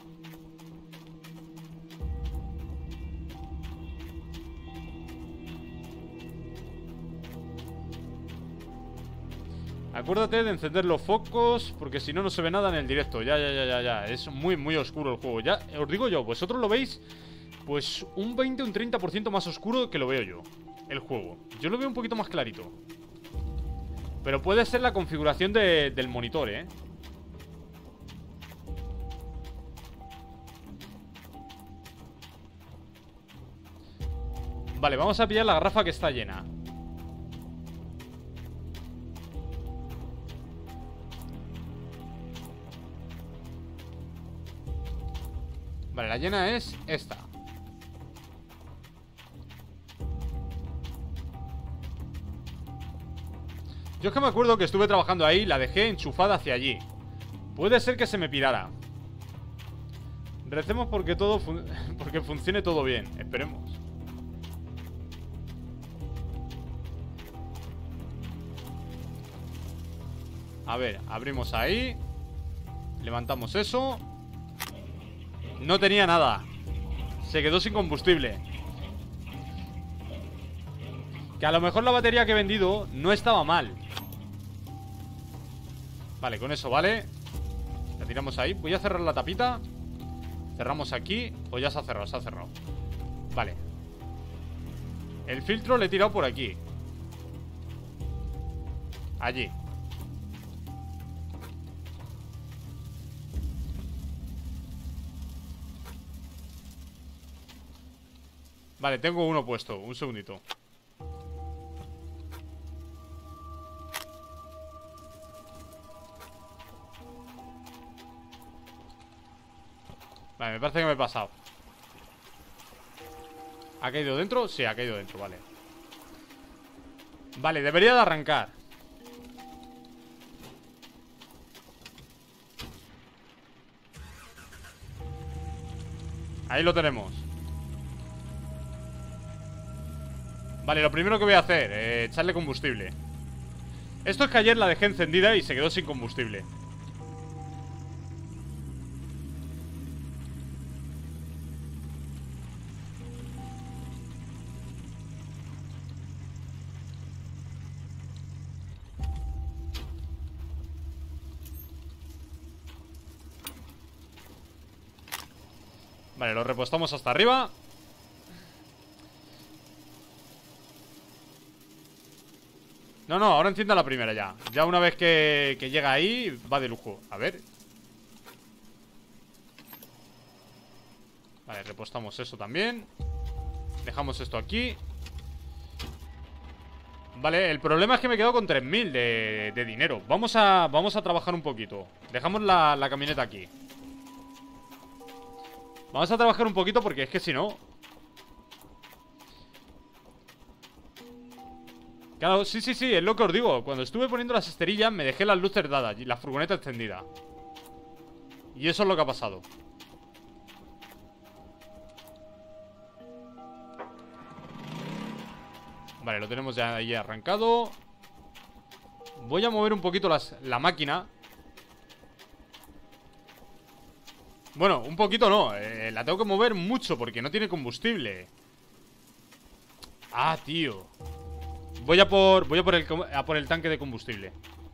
Acuérdate de encender los focos, porque si no, no se ve nada en el directo. Ya. Es muy, muy oscuro el juego. Ya, os digo yo, vosotros lo veis, pues un 20 o un 30% más oscuro que lo veo yo, el juego. Yo lo veo un poquito más clarito. Pero puede ser la configuración del monitor, Vale, vamos a pillar la garrafa que está llena. Vale, la llena es esta. Yo es que me acuerdo que estuve trabajando ahí, la dejé enchufada hacia allí. Puede ser que se me pirara. Recemos porque porque funcione todo bien. Esperemos. A ver, abrimos ahí. Levantamos eso. No tenía nada. Se quedó sin combustible. Que a lo mejor la batería que he vendido no estaba mal. Vale, con eso vale. La tiramos ahí. Voy a cerrar la tapita. Cerramos aquí. O ya se ha cerrado, se ha cerrado. Vale. El filtro le he tirado por aquí. Allí. Vale, tengo uno puesto. Un segundito. Vale, me parece que me he pasado. ¿Ha caído dentro? Sí, ha caído dentro, vale. Vale, debería de arrancar. Ahí lo tenemos. Vale, lo primero que voy a hacer, echarle combustible. Esto es que ayer la dejé encendida y se quedó sin combustible. Vale, lo repostamos hasta arriba. No, no, ahora encienda la primera ya. Ya una vez que llega ahí, va de lujo. A ver. Vale, repostamos eso también. Dejamos esto aquí. Vale, el problema es que me he quedado con 3000 de dinero. Vamos a trabajar un poquito. Dejamos la camioneta aquí. Vamos a trabajar un poquito porque es que si no... Claro, sí, sí, sí, es lo que os digo. Cuando estuve poniendo las esterillas me dejé las luces dadas y la furgoneta encendida. Y eso es lo que ha pasado. Vale, lo tenemos ya ahí arrancado. Voy a mover un poquito la máquina. Bueno, un poquito no, la tengo que mover mucho porque no tiene combustible. Ah, tío. Voy a por el tanque de combustible.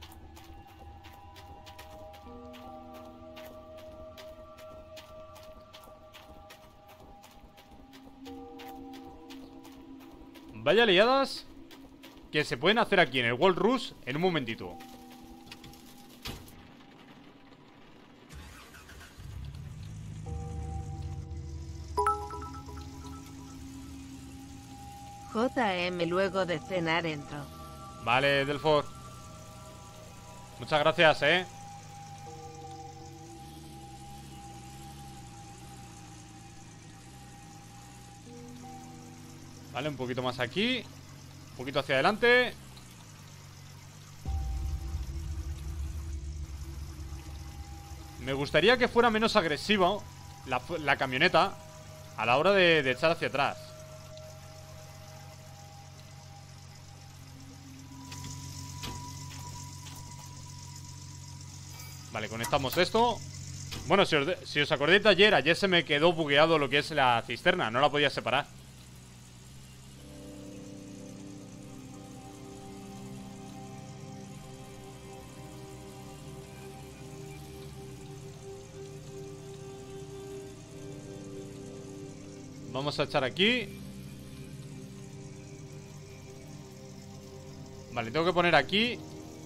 Vaya liadas que se pueden hacer aquí en el Gold Rush en un momentito. JM luego de cenar entro. Vale, Delfor. Muchas gracias, Vale, un poquito más aquí. Un poquito hacia adelante. Me gustaría que fuera menos agresivo la camioneta a la hora de echar hacia atrás. Vale, conectamos esto. Bueno, si os acordáis de ayer se me quedó bugueado lo que es la cisterna. No la podía separar. Vamos a echar aquí. Vale, tengo que poner aquí.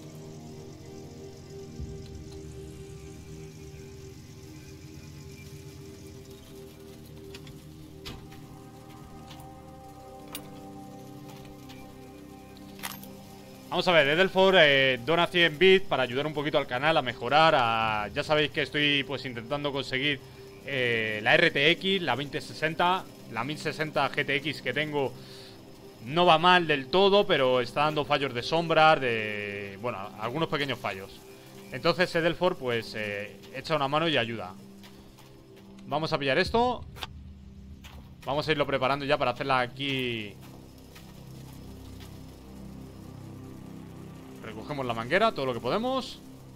Vamos a ver, Edelfor dona 100 bits para ayudar un poquito al canal a mejorar. Ya sabéis que estoy pues intentando conseguir la RTX, la 2060, la 1060 GTX que tengo. No va mal del todo, pero está dando fallos de sombras, bueno, algunos pequeños fallos. Entonces Edelfor pues echa una mano y ayuda. Vamos a pillar esto. Vamos a irlo preparando ya para hacerla aquí. Recogemos la manguera, todo lo que podemos.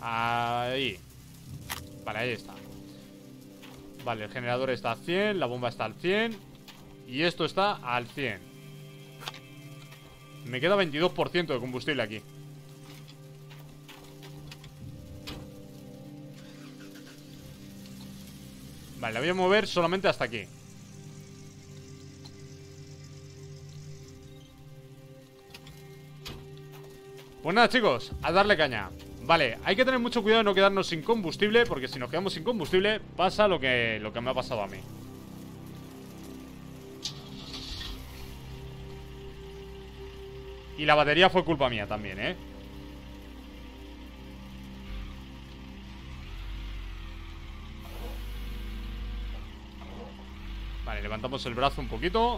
Ahí. Vale, ahí está. Vale, el generador está al 100, la bomba está al 100 y esto está al 100. Me queda 22% de combustible aquí. Vale, la voy a mover solamente hasta aquí. Pues nada, chicos, a darle caña. Vale, hay que tener mucho cuidado de no quedarnos sin combustible, porque si nos quedamos sin combustible pasa lo que me ha pasado a mí. Y la batería fue culpa mía también, ¿eh? Vale, levantamos el brazo un poquito.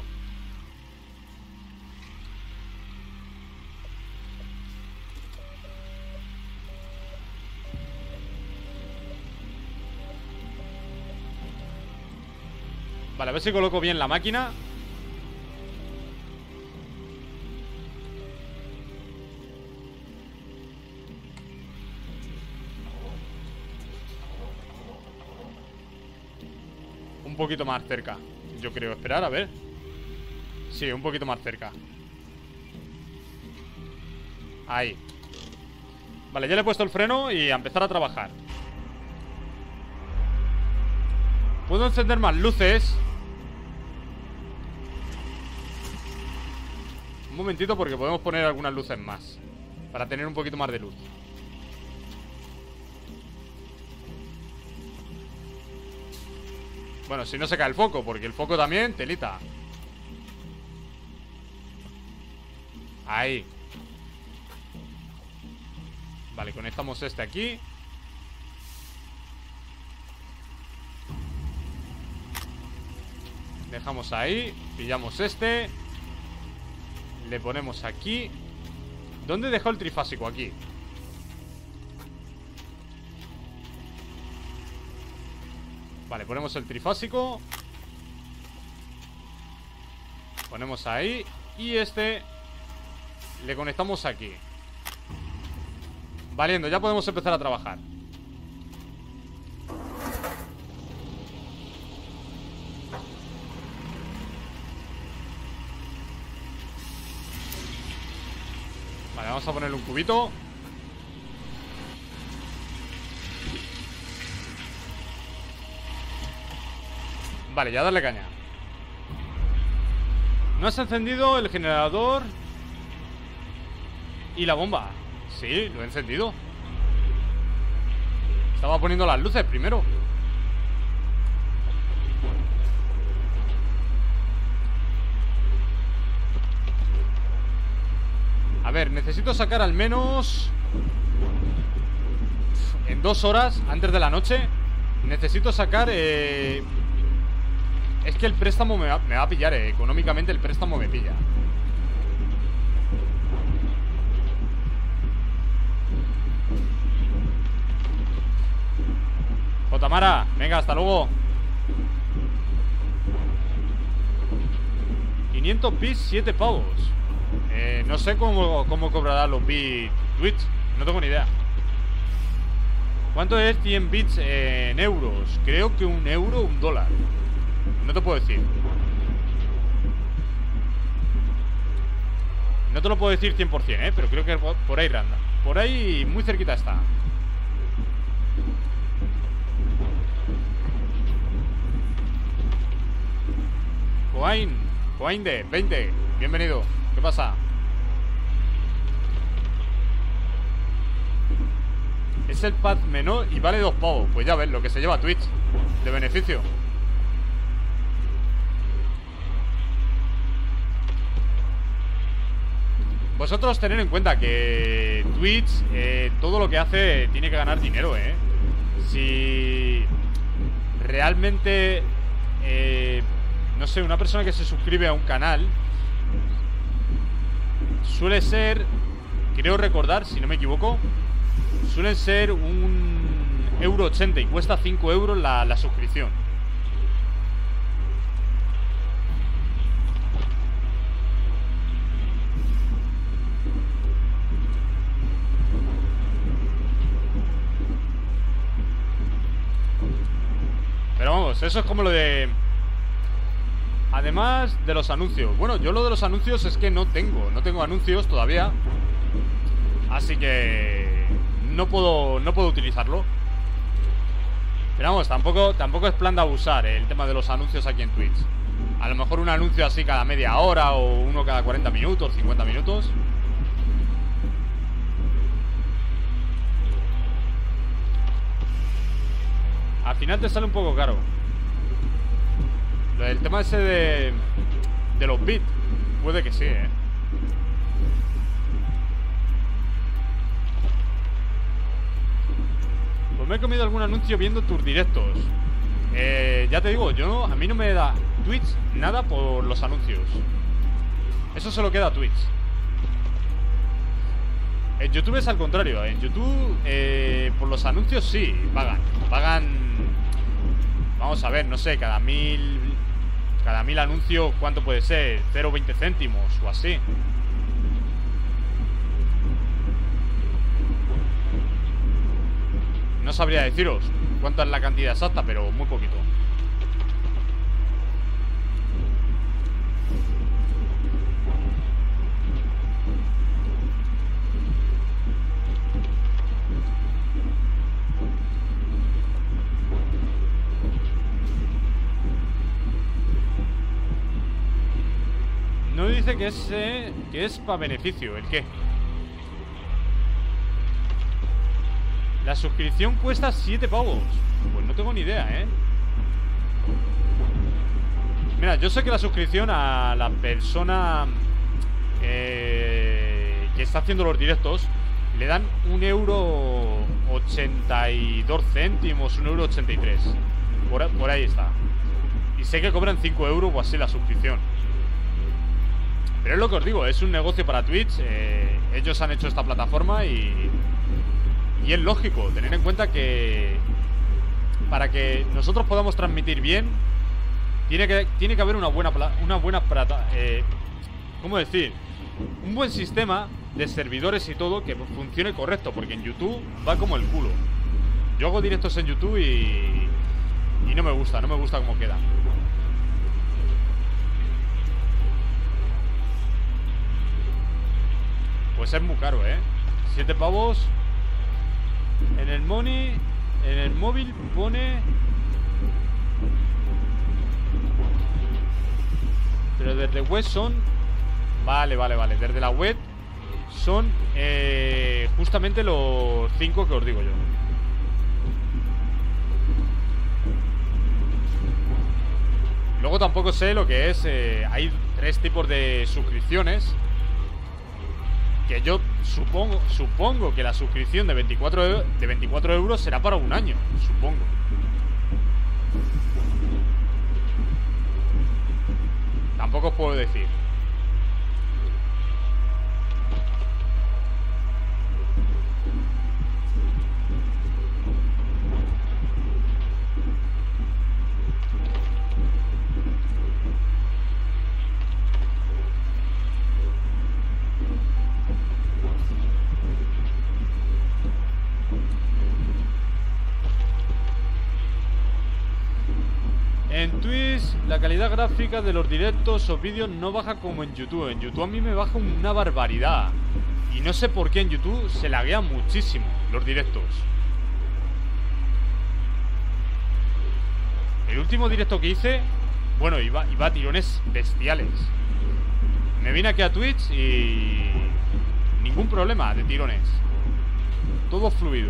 Vale, a ver si coloco bien la máquina. Un poquito más cerca, yo creo, esperar, a ver. Sí, un poquito más cerca. Ahí. Vale, ya le he puesto el freno y a empezar a trabajar. Puedo encender más luces. Un momentito porque podemos poner algunas luces más para tener un poquito más de luz. Bueno, si no se cae el foco, porque el foco también, telita. Ahí. Vale, conectamos este aquí. Dejamos ahí, pillamos este. Le ponemos aquí. ¿Dónde dejó el trifásico? Aquí. Vale, ponemos el trifásico. Ponemos ahí. Y este le conectamos aquí. Valiendo, ya podemos empezar a trabajar. Vale, vamos a ponerle un cubito. Vale, ya darle caña. No has encendido el generador y la bomba. Sí, lo he encendido. Estaba poniendo las luces primero. A ver, necesito sacar al menos en 2 horas antes de la noche. Necesito sacar es que el préstamo me va a pillar, económicamente el préstamo me pilla. Jotamara, venga, hasta luego. 500 bits, 7 pavos. No sé cómo cobrará los bits Twitch. No tengo ni idea. ¿Cuánto es 100 bits en euros? Creo que €1, $1. No te puedo decir. No te lo puedo decir 100%, pero creo que por ahí randa. Por ahí muy cerquita está. Coain de 20. Bienvenido. ¿Qué pasa? Es el pad menor y vale 2 pavos. Pues ya ves lo que se lleva Twitch de beneficio. Vosotros tened en cuenta que Twitch, todo lo que hace tiene que ganar dinero, Si realmente, no sé, una persona que se suscribe a un canal suele ser, creo recordar, si no me equivoco, suelen ser €1,80 y cuesta 5 euros la suscripción. eso es como lo de... Además de los anuncios. Bueno, yo lo de los anuncios es que no tengo anuncios todavía. Así que no puedo utilizarlo. Pero vamos, tampoco es plan de abusar el tema de los anuncios aquí en Twitch. A lo mejor un anuncio así cada media hora, o uno cada 40 minutos, 50 minutos. Al final te sale un poco caro. El tema ese de los bits. Puede que sí, ¿eh? Pues me he comido algún anuncio viendo tus directos. Ya te digo, a mí no me da Twitch nada por los anuncios. Eso se lo queda a Twitch. En YouTube es al contrario. En YouTube, por los anuncios sí, pagan, vamos a ver, no sé, cada mil anuncios, ¿cuánto puede ser? 0,20 céntimos o así. No sabría deciros cuánto es la cantidad exacta, pero muy poquito. No dice que es para beneficio. ¿El qué? La suscripción cuesta 7 pavos. Pues no tengo ni idea, ¿eh? Mira, yo sé que la suscripción a la persona que está haciendo los directos le dan 1,82 céntimos, 1,83 €. Por ahí está. Y sé que cobran 5 euros o así la suscripción. Pero es lo que os digo, es un negocio para Twitch. Ellos han hecho esta plataforma y es lógico tener en cuenta que para que nosotros podamos transmitir bien tiene que haber una buena ¿cómo decir? Un buen sistema de servidores y todo que funcione correcto, porque en YouTube va como el culo. Yo hago directos en YouTube y no me gusta cómo queda. Pues es muy caro, 7 pavos. En el Money, en el móvil pone... Pero desde web son... Vale. Desde la web son justamente los 5 que os digo yo. Luego tampoco sé lo que es... hay 3 tipos de suscripciones. Que yo supongo que la suscripción de 24 euros será para un año, supongo. Tampoco os puedo decir. En Twitch la calidad gráfica de los directos o vídeos no baja como en YouTube. En YouTube a mí me baja una barbaridad. Y no sé por qué en YouTube se laguean muchísimo los directos. El último directo que hice, bueno, iba a tirones bestiales. Me vine aquí a Twitch y... ningún problema de tirones. Todo fluido.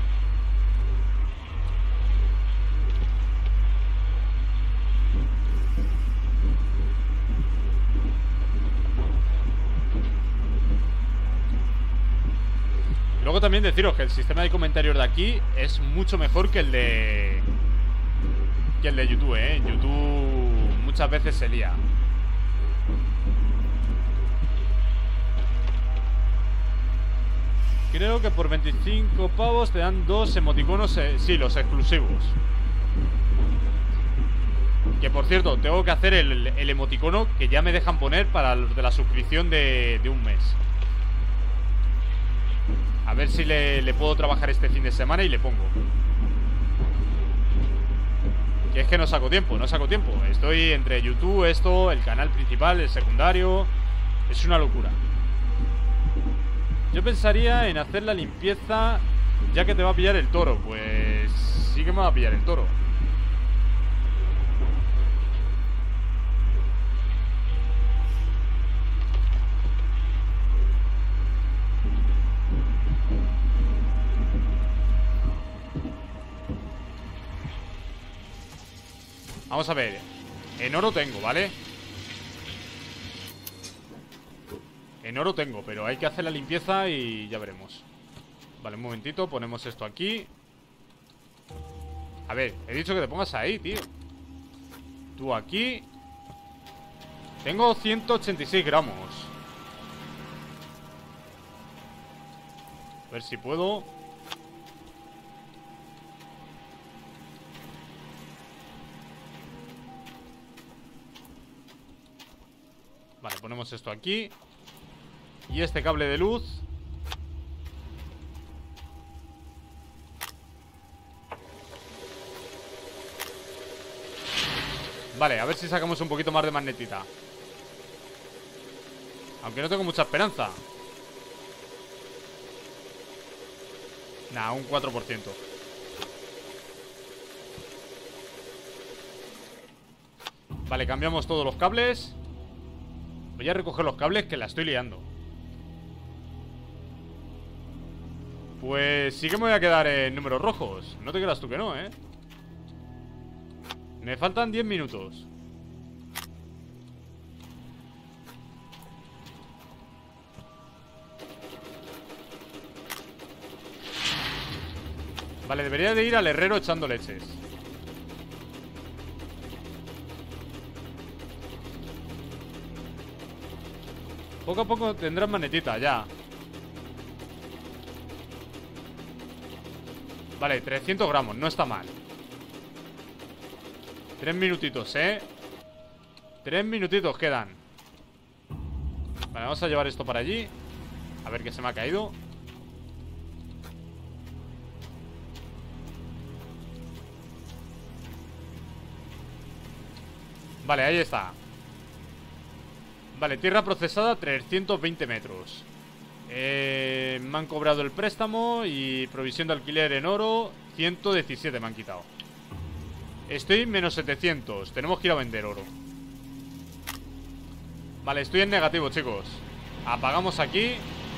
Luego también deciros que el sistema de comentarios de aquí es mucho mejor que el de YouTube, ¿eh? En YouTube muchas veces se lía. Creo que por 25 pavos te dan 2 emoticonos, sí, los exclusivos. Que por cierto, tengo que hacer el emoticono que ya me dejan poner para los de la suscripción de un mes. A ver si le puedo trabajar este fin de semana y le pongo. Que es que no saco tiempo, no saco tiempo. Estoy entre YouTube, esto, el canal principal, el secundario. Es una locura. Yo pensaría en hacer la limpieza, ya que te va a pillar el toro. Pues sí que me va a pillar el toro. Vamos a ver. En oro tengo, ¿vale? En oro tengo, pero hay que hacer la limpieza y ya veremos. Vale, un momentito, ponemos esto aquí. A ver, he dicho que te pongas ahí, tío. Tú aquí. Tengo 186 gramos. A ver si puedo. Vale, ponemos esto aquí. Y este cable de luz. Vale, a ver si sacamos un poquito más de magnetita. Aunque no tengo mucha esperanza. Nah, un 4%. Vale, cambiamos todos los cables. Voy a recoger los cables que la estoy liando. Pues sí que me voy a quedar en números rojos. No te creas tú que no, ¿eh? Me faltan 10 minutos. Vale, debería de ir al herrero echando leches. Poco a poco tendrás magnetita, ya. Vale, 300 gramos, no está mal. 3 minutitos, 3 minutitos quedan. Vale, vamos a llevar esto para allí. A ver qué se me ha caído. Vale, ahí está. Vale, tierra procesada, 320 metros. Me han cobrado el préstamo y provisión de alquiler en oro, 117 me han quitado. Estoy menos 700. Tenemos que ir a vender oro. Vale, estoy en negativo, chicos. Apagamos aquí.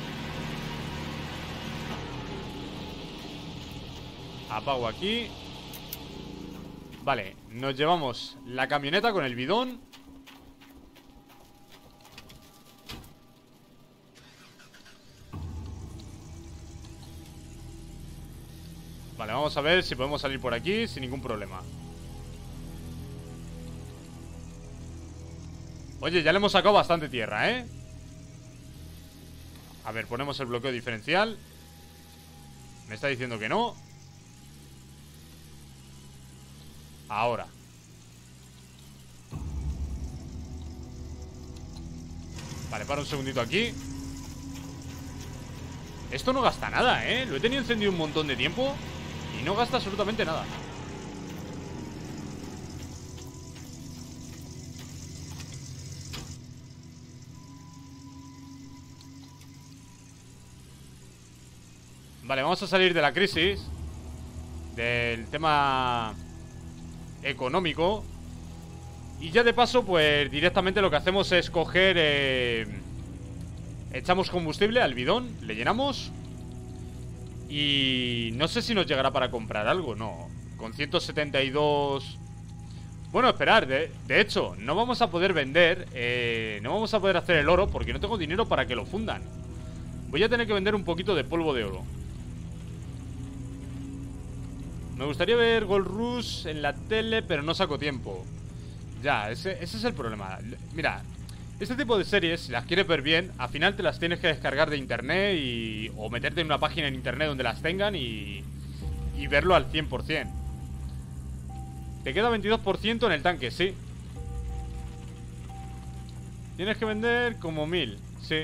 Apago aquí. Vale, nos llevamos la camioneta con el bidón. Vale, vamos a ver si podemos salir por aquí sin ningún problema. Oye, ya le hemos sacado bastante tierra, ¿eh? A ver, ponemos el bloqueo diferencial. Me está diciendo que no. Ahora. Vale, para un segundito aquí. Esto no gasta nada, ¿eh? Lo he tenido encendido un montón de tiempo y no gasta absolutamente nada. Vale, vamos a salir de la crisis, del tema económico. Y ya de paso, pues directamente lo que hacemos es coger... echamos combustible al bidón, le llenamos. Y no sé si nos llegará para comprar algo, no. Con 172... Bueno, esperar, de hecho, no vamos a poder vender, no vamos a poder hacer el oro porque no tengo dinero para que lo fundan. Voy a tener que vender un poquito de polvo de oro. Me gustaría ver Gold Rush en la tele, pero no saco tiempo. Ya, ese es el problema. Mira, este tipo de series, si las quieres ver bien, al final te las tienes que descargar de internet o meterte en una página en internet donde las tengan y verlo al 100%. Te queda 22% en el tanque, sí. Tienes que vender como 1000, sí.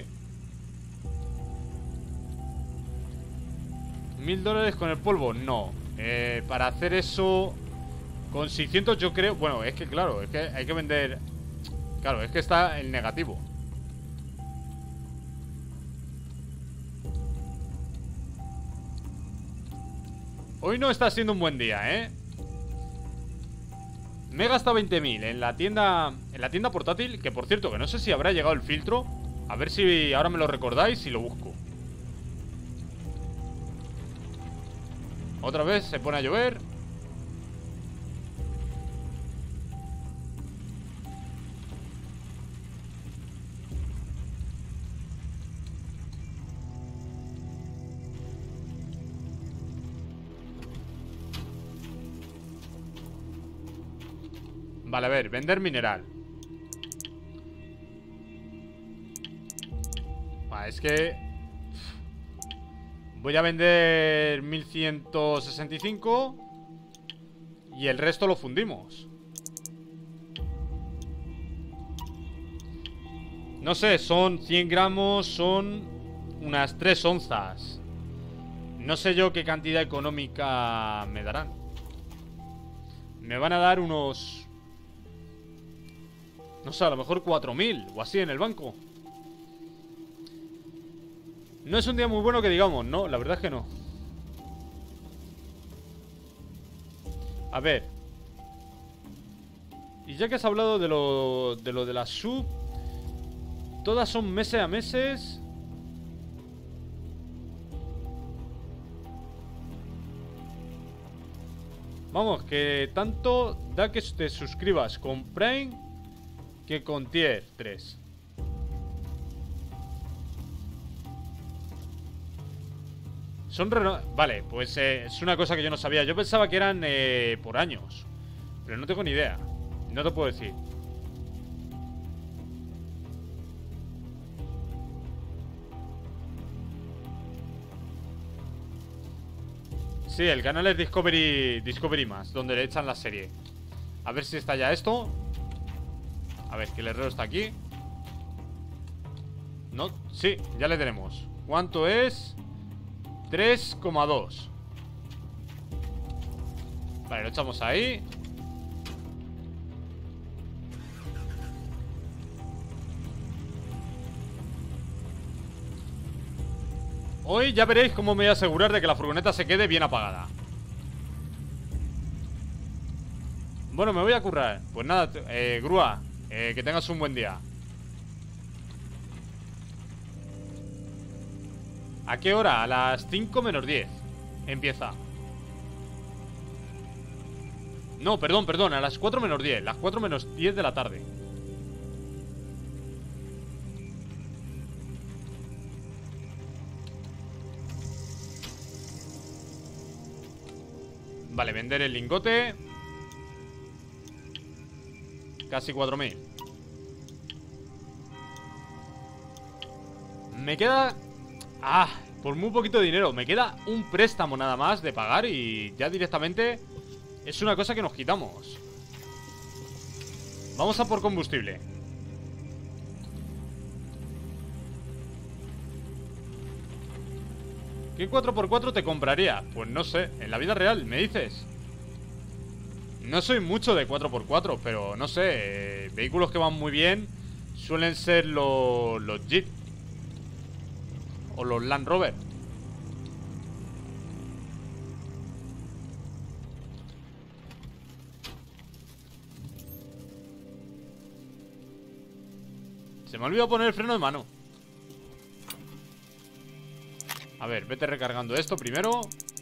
$1000 con el polvo, no. Para hacer eso Con 600 yo creo... Bueno, es que claro, es que hay que vender... Claro, es que está el negativo. Hoy no está siendo un buen día, ¿eh? Me he gastado 20.000 en la tienda portátil. Que por cierto, que no sé si habrá llegado el filtro. A ver si ahora me lo recordáis y lo busco. Otra vez se pone a llover. Vale, a ver, vender mineral. Es que voy a vender 1165 y el resto lo fundimos. No sé, son 100 gramos, son unas 3 onzas. No sé yo qué cantidad económica me darán. Me van a dar unos... No sé, a lo mejor 4.000 o así en el banco. No es un día muy bueno que digamos, no, la verdad es que no. A ver. Y ya que has hablado de lo de la sub, todas son meses a meses. Vamos, que tanto da que te suscribas con Prime que con Tier 3. Vale, pues es una cosa que yo no sabía. Yo pensaba que eran por años, pero no tengo ni idea. No te puedo decir. Sí, el canal es Discovery Más, donde le echan la serie. A ver si está ya esto. A ver, que el herrero está aquí. No, sí, ya le tenemos. ¿Cuánto es? 3,2. Vale, lo echamos ahí. Hoy ya veréis cómo me voy a asegurar de que la furgoneta se quede bien apagada. Bueno, me voy a currar. Pues nada, grúa, que tengas un buen día. ¿A qué hora? A las 5 menos 10 empieza. No, perdón, a las 4 menos 10. Las 4 menos 10 de la tarde. Vale, vender el lingote. Casi 4.000. Me queda... por muy poquito de dinero. Me queda un préstamo nada más de pagar y ya directamente es una cosa que nos quitamos. Vamos a por combustible. ¿Qué 4x4 te compraría? Pues no sé, en la vida real, ¿me dices? No soy mucho de 4x4, pero no sé, vehículos que van muy bien suelen ser los Jeep o los Land Rover. Se me olvidó poner el freno de mano. A ver, vete recargando esto primero.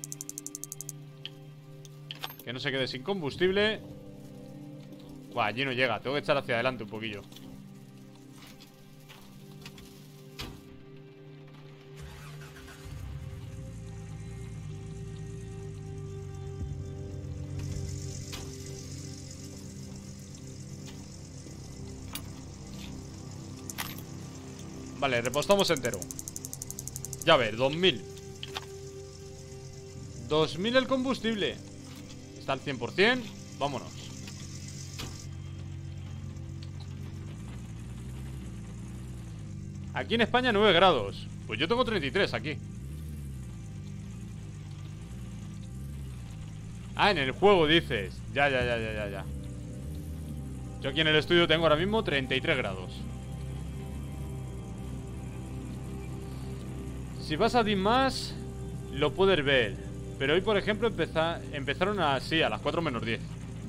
Que no se quede sin combustible. Buah, allí no llega, tengo que echar hacia adelante un poquillo. Vale, repostamos entero. Ya ver, 2000. 2000 el combustible. Está al 100%. Vámonos. Aquí en España 9 grados. Pues yo tengo 33 aquí. Ah, en el juego dices. Ya. Yo aquí en el estudio tengo ahora mismo 33 grados. Si vas a Dimas, lo puedes ver. Pero hoy, por ejemplo, empezaron así, a las 4 menos 10.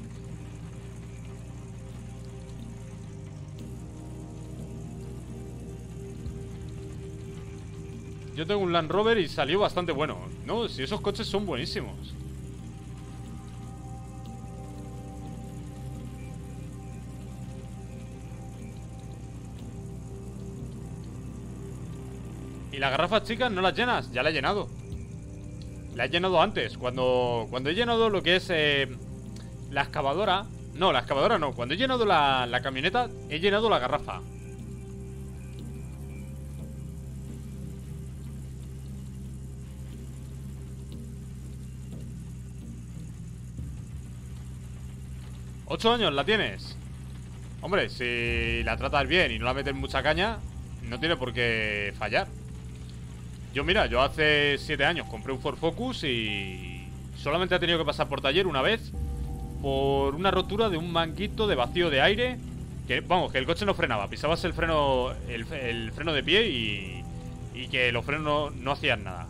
Yo tengo un Land Rover y salió bastante bueno. No, si esos coches son buenísimos. ¿Y las garrafas chicas no las llenas? Ya la he llenado. La he llenado antes. Cuando he llenado lo que es la excavadora. No, la excavadora no. Cuando he llenado la camioneta, he llenado la garrafa. ¿8 años la tienes? Hombre, si la tratas bien y no la metes mucha caña, no tiene por qué fallar. Yo, mira, yo hace 7 años compré un Ford Focus y solamente ha tenido que pasar por taller una vez por una rotura de un manguito de vacío de aire. Que, vamos, que el coche no frenaba. Pisabas el freno de pie y que los frenos no hacían nada.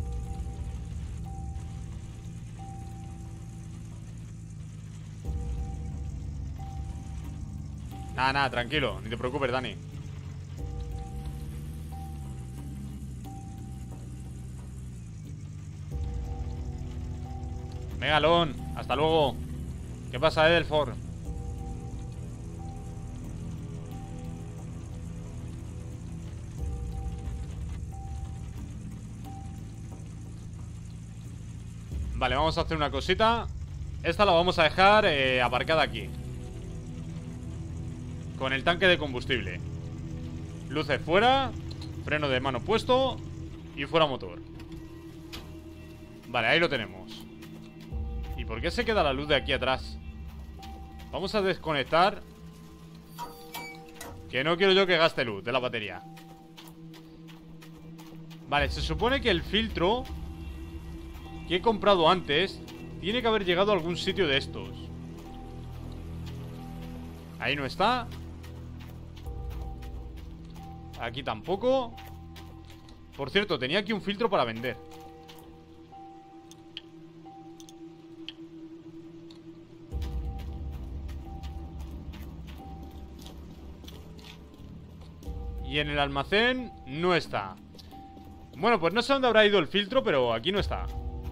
Nada, tranquilo, ni te preocupes, Dani. Megalón, hasta luego. ¿Qué pasa, Edelford? Vale, vamos a hacer una cosita. Esta la vamos a dejar aparcada aquí, con el tanque de combustible. Luces fuera, freno de mano puesto y fuera motor. Vale, ahí lo tenemos. ¿Y por qué se queda la luz de aquí atrás? Vamos a desconectar, que no quiero yo que gaste luz de la batería. Vale, se supone que el filtro que he comprado antes tiene que haber llegado a algún sitio de estos. Ahí no está. Aquí tampoco. Por cierto, tenía aquí un filtro para vender. Y en el almacén no está. Bueno, pues no sé dónde habrá ido el filtro, pero aquí no está.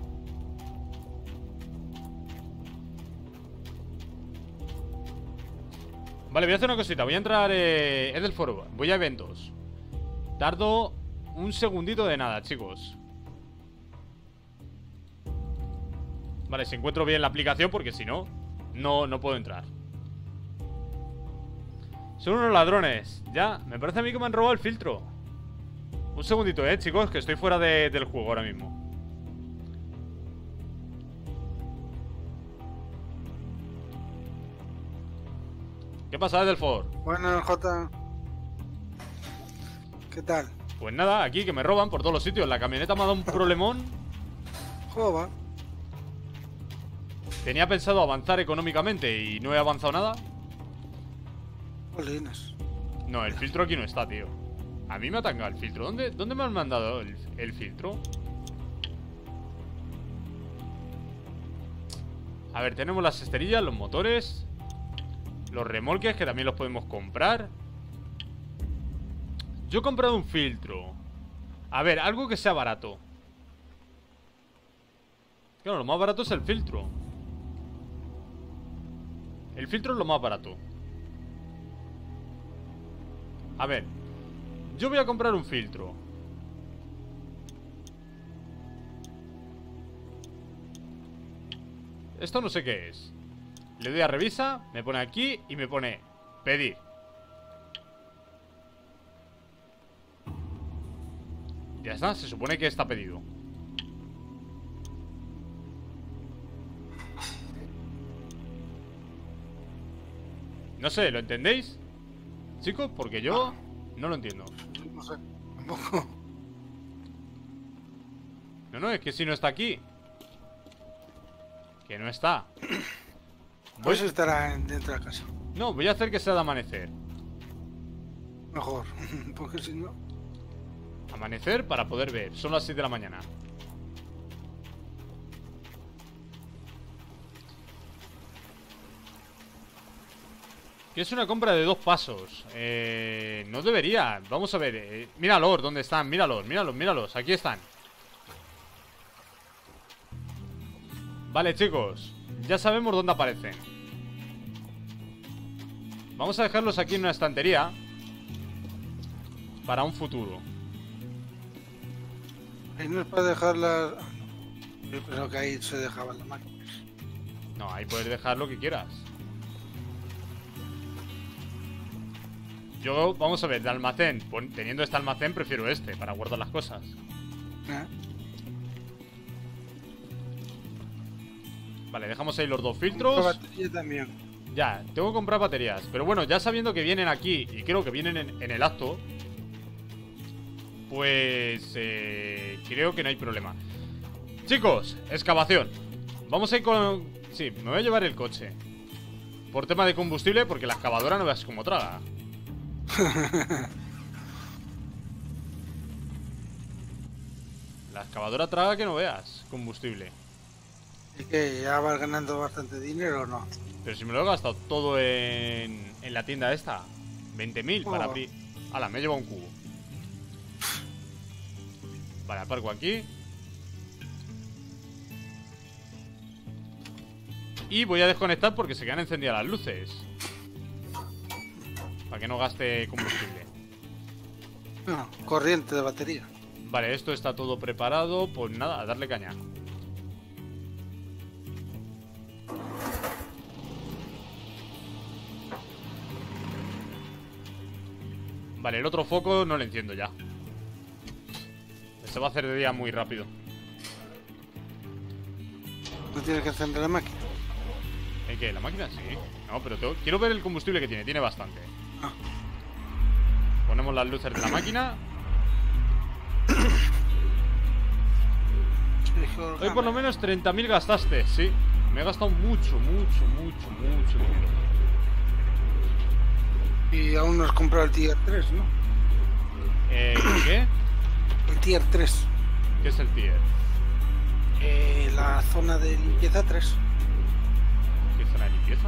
Vale, voy a hacer una cosita. Voy a entrar Edelford. Voy a eventos. Tardo un segundito de nada, chicos. Vale, si encuentro bien la aplicación, porque si no, no puedo entrar. Son unos ladrones. Ya, me parece a mí que me han robado el filtro. Un segundito, chicos, que estoy fuera del juego ahora mismo. ¿Qué pasa, Edelford? Bueno, Jota. ¿Qué tal? Pues nada, aquí que me roban por todos los sitios. La camioneta me ha dado un problemón. Jova. Tenía pensado avanzar económicamente y no he avanzado nada. Jolines. No, el filtro aquí no está, tío. A mí me ha tangado el filtro. ¿Dónde me han mandado el filtro? A ver, tenemos las esterillas, los motores, los remolques, que también los podemos comprar. Yo he comprado un filtro. A ver, algo que sea barato. Claro, lo más barato es el filtro. El filtro es lo más barato. A ver, yo voy a comprar un filtro. Esto no sé qué es. Le doy a revisa, me pone aquí y me pone pedir. Ya está, se supone que está pedido. No sé, ¿lo entendéis? Chicos, porque yo no lo entiendo. No sé, tampoco. No, es que si no está aquí. Que no está. Pues estará dentro de la casa. No, voy a hacer que sea de amanecer. Mejor, porque si no... Amanecer para poder ver. Son las 6 de la mañana. Que es una compra de 2 pasos. No debería. Vamos a ver. Míralos, ¿dónde están? Míralos, míralos, míralos. Aquí están. Vale, chicos. Ya sabemos dónde aparecen. Vamos a dejarlos aquí en una estantería para un futuro. Ahí no es para dejarlas... Yo creo que ahí se dejaban las máquinas. No, ahí puedes dejar lo que quieras. Yo, vamos a ver, de almacén, teniendo este almacén, prefiero este para guardar las cosas. Vale, dejamos ahí los 2 filtros. La batería también. Ya, tengo que comprar baterías. Pero bueno, ya sabiendo que vienen aquí, y creo que vienen en el acto, pues creo que no hay problema. Chicos, excavación. Vamos a ir con... Sí, me voy a llevar el coche. Por tema de combustible, porque la excavadora no veas cómo traga. La excavadora traga que no veas combustible. ¿Y que ya vas ganando bastante dinero o no? Pero si me lo he gastado todo en la tienda esta. 20.000 para abrir. Hala, me he llevado un cubo. Vale, aparco aquí. Y voy a desconectar porque se quedan encendidas las luces. Para que no gaste combustible. No, corriente de batería. Vale, esto está todo preparado. Pues nada, a darle caña. Vale, el otro foco no lo entiendo ya. Se va a hacer de día muy rápido. No tienes que encender la máquina. ¿El qué? ¿La máquina? Sí. No, pero quiero ver el combustible que tiene. Tiene bastante. Ah. Ponemos las luces de la máquina. Hoy por lo menos 30.000 gastaste. Sí, me he gastado mucho dinero. Y aún no has comprado el tier 3, ¿no? ¿Qué? El tier 3. ¿Qué es el tier? La zona de limpieza 3. ¿Qué zona de limpieza?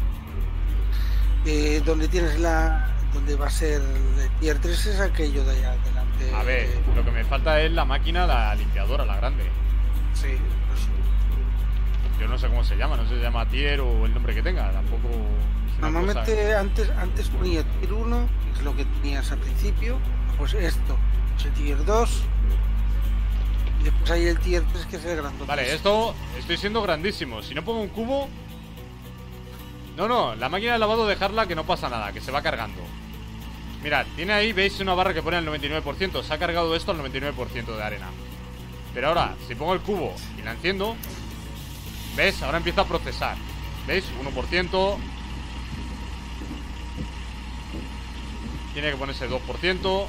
Donde tienes donde va a ser el tier 3 es aquello de allá adelante. A ver, lo que me falta es la máquina, la limpiadora, la grande. Sí, pues, Yo no sé cómo se llama, no sé si se llama tier o el nombre que tenga, tampoco es una normalmente cosa... antes ponía tier 1, que es lo que tenías al principio. Pues esto es el tier 2. Y después hay el tier 3 que es el grandote. Vale, esto estoy siendo grandísimo. Si no pongo un cubo... No, la máquina de lavado dejarla que no pasa nada, que se va cargando. Mirad, tiene ahí, veis una barra que pone al 99%. Se ha cargado esto al 99% de arena. Pero ahora, si pongo el cubo y la enciendo, ¿ves? Ahora empieza a procesar. ¿Veis? 1%. Tiene que ponerse 2%.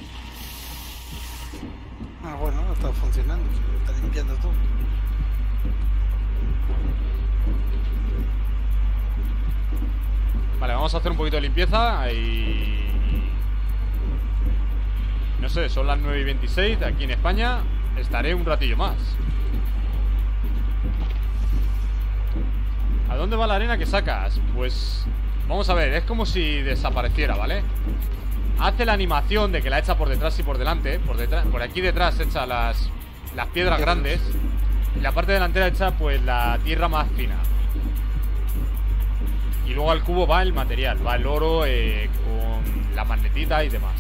Ah, bueno, está funcionando. Está limpiando todo. Vale, vamos a hacer un poquito de limpieza y... No sé, son las 9:26 de aquí en España. Estaré un ratillo más. ¿A dónde va la arena que sacas? Pues... Vamos a ver, es como si desapareciera, ¿vale? Hace la animación de que la echa por detrás y por delante. Por aquí detrás echa las piedras grandes. Y la parte delantera echa pues la tierra más fina. Y luego al cubo va el material. Va el oro con la magnetita y demás.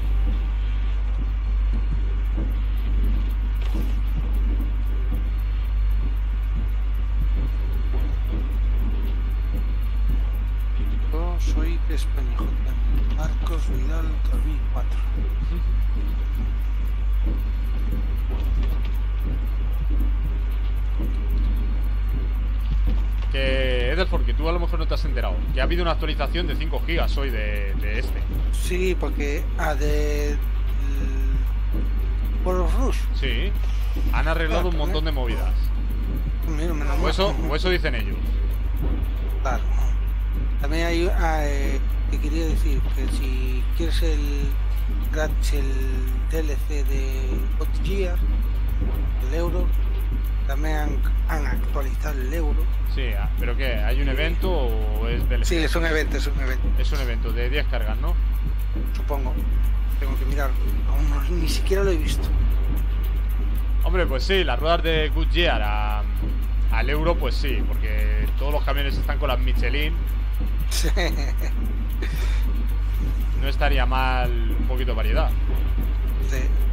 Yo soy de España, Marcos Vidal 2004. Que Edelford, que tú a lo mejor no te has enterado, que ha habido una actualización de 5 gigas hoy de este. Sí, porque de World of Rush. Sí, han arreglado un montón de movidas. Mira, menos O eso dicen ellos. Claro. También hay que quería decir que si quieres el DLC de God Gear, el euro, también han actualizado el euro. Sí, ¿pero qué? ¿Hay un evento o es DLC? Sí, es un evento. Es un evento de 10 cargas, ¿no? Supongo. Tengo que mirar. Aún ni siquiera lo he visto. Hombre, pues sí, las ruedas de Goodyear al euro, pues sí, porque todos los camiones están con las Michelin. Sí. No estaría mal un poquito de variedad. Sí.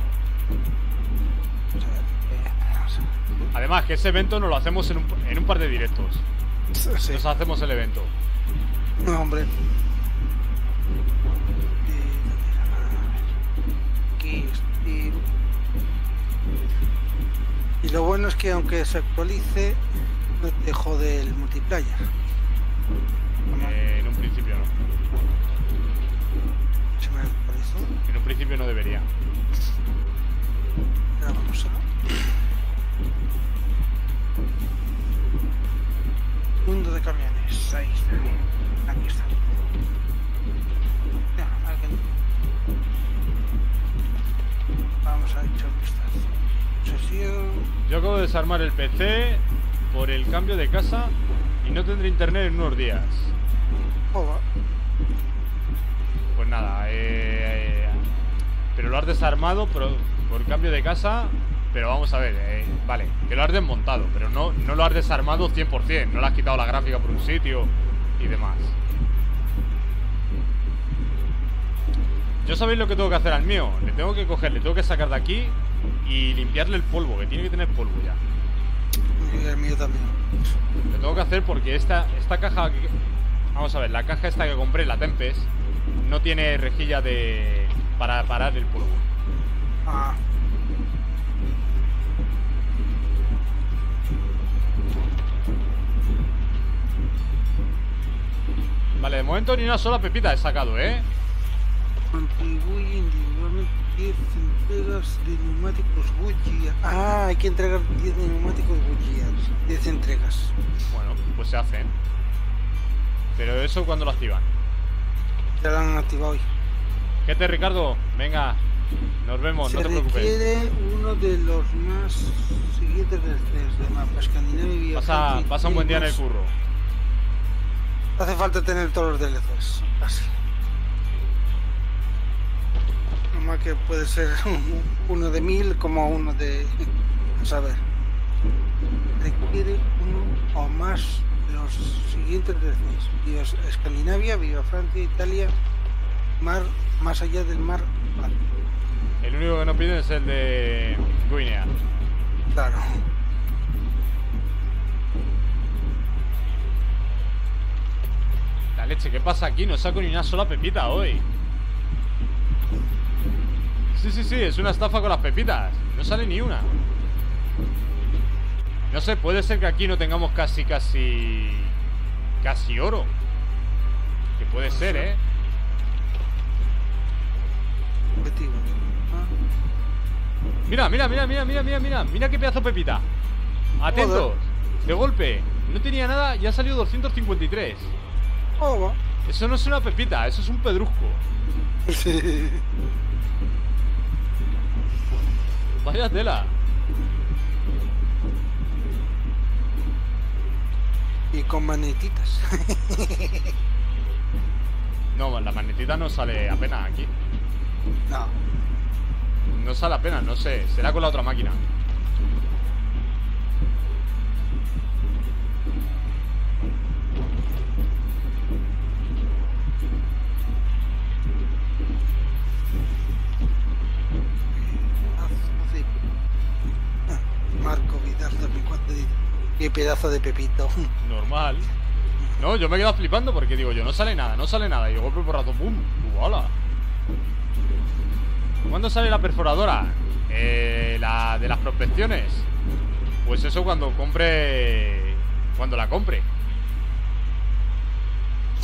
Además, que ese evento nos lo hacemos en un par de directos. Sí. Nos hacemos el evento. No, hombre. Aquí estoy. Y lo bueno es que aunque se actualice, no te jode el multiplayer. En un principio no. Se me actualizó. En un principio no debería. Ahora vamos a... Mundo de camiones. Ahí está. Aquí está. Ya, aquí. Vamos a echar un vistazo. Sesión. Yo acabo de desarmar el PC por el cambio de casa y no tendré internet en unos días. Joder. Pues nada, pero lo has desarmado por cambio de casa. Pero vamos a ver, vale, que lo has desmontado, pero no lo has desarmado 100%. No le has quitado la gráfica por un sitio y demás. Yo sabéis lo que tengo que hacer al mío. Le tengo que sacar de aquí y limpiarle el polvo, que tiene que tener polvo ya. Y el mío también. Lo tengo que hacer porque esta caja vamos a ver, la caja esta que compré, la Tempest, no tiene rejilla para parar el polvo. Ah. Vale, de momento ni una sola pepita he sacado, ¿eh? Contribuye individualmente 10 entregas de neumáticos Goodyear. Ah, hay que entregar 10 neumáticos Goodyear. 10 entregas. Bueno, pues se hacen. Pero eso cuando lo activan. Ya lo han activado hoy. ¿Qué te, Ricardo? Venga, nos vemos, no te preocupes. Se requiere uno de los más siguientes de mapa Escandinavia. Pasa un buen día en el curro. Hace falta tener todos los DLCs. Así. Nomás que puede ser uno de 1000 como uno de... Vamos a ver. Requiere uno o más de los siguientes DLCs. Viva Escandinavia, viva Francia, Italia, mar, más allá del mar. Vale. El único que no piden es el de Guinea. Claro. La leche, ¿qué pasa aquí? No saco ni una sola pepita hoy. Sí, es una estafa con las pepitas. No sale ni una. No sé, puede ser que aquí no tengamos casi oro. Que puede ser, ¿eh? Objetivo. Mira. Mira qué pedazo de pepita. Atentos. Joder. De golpe. No tenía nada y ha salido 253. Oh, Eso no es una pepita, eso es un pedrusco. sí. Vaya tela. Y con magnetitas. No, la magnetita no sale apenas aquí. No. No sale apenas, no sé. Será con la otra máquina. Marco Vidal 2004 dice, qué pedazo de pepito. Normal. No, yo me he quedado flipando porque digo yo, no sale nada. Y de golpe por rato, ¡pum! ¡Hola! ¿Cuándo sale la perforadora? La de las prospecciones. Pues eso cuando la compre.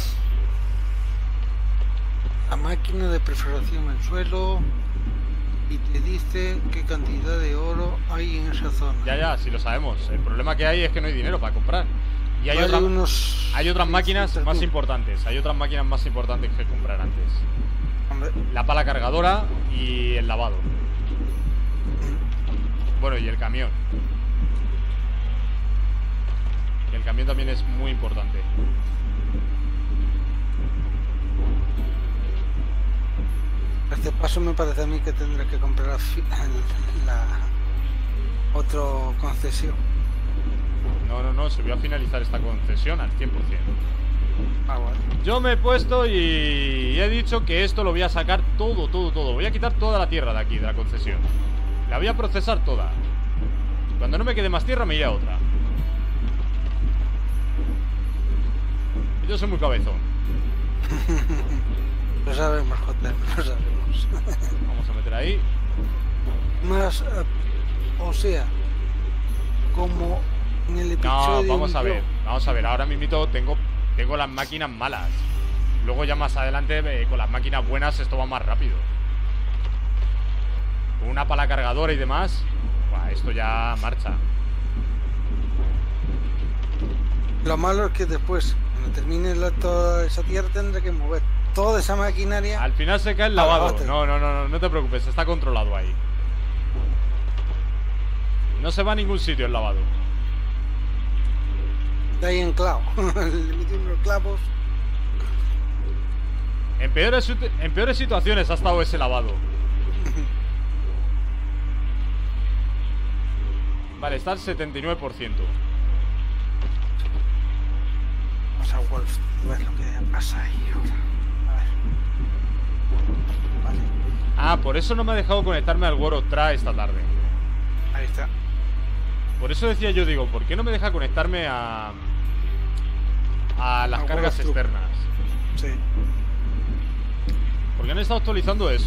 La máquina de perforación en suelo. y te dice qué cantidad de oro hay en esa zona. Ya, sí lo sabemos. El problema que hay es que no hay dinero para comprar. Y hay, Vale, hay otras máquinas 600.000. más importantes. Hay otras máquinas más importantes que comprar antes. Hombre, La pala cargadora y el lavado. Bueno, y el camión. Y el camión también es muy importante. a este paso me parece a mí que tendré que comprar la otro concesión. No, se voy a finalizar esta concesión al 100%. Ah, vale. Yo me he puesto y he dicho que esto lo voy a sacar todo. Voy a quitar toda la tierra de aquí, de la concesión. La voy a procesar toda. Cuando no me quede más tierra me iré a otra. Yo soy muy cabezón. Lo sabemos, Joder, lo sabemos. Vamos a meter ahí. Más, o sea, como en el episodio... No, vamos a ver. Ahora mismo tengo las máquinas malas. Luego ya más adelante, con las máquinas buenas, esto va más rápido. Con una pala cargadora y demás, buah, esto ya marcha. Lo malo es que después, cuando termine toda esa tierra, tendré que mover toda esa maquinaria. Al final se cae el lavado. No te preocupes, está controlado ahí. No se va a ningún sitio el lavado. De ahí en clavo. Le metí unos clavos. En peores situaciones ha estado ese lavado. Vale, está al 79%. Vamos a Wolf, a ver lo que pasa ahí ahora. A ver. Vale, Ah, por eso no me ha dejado conectarme al World of Trade esta tarde. ahí está. Por eso decía yo, digo, ¿por qué no me deja conectarme a las A cargas World of Truth. externas? Sí. Porque han estado actualizando eso.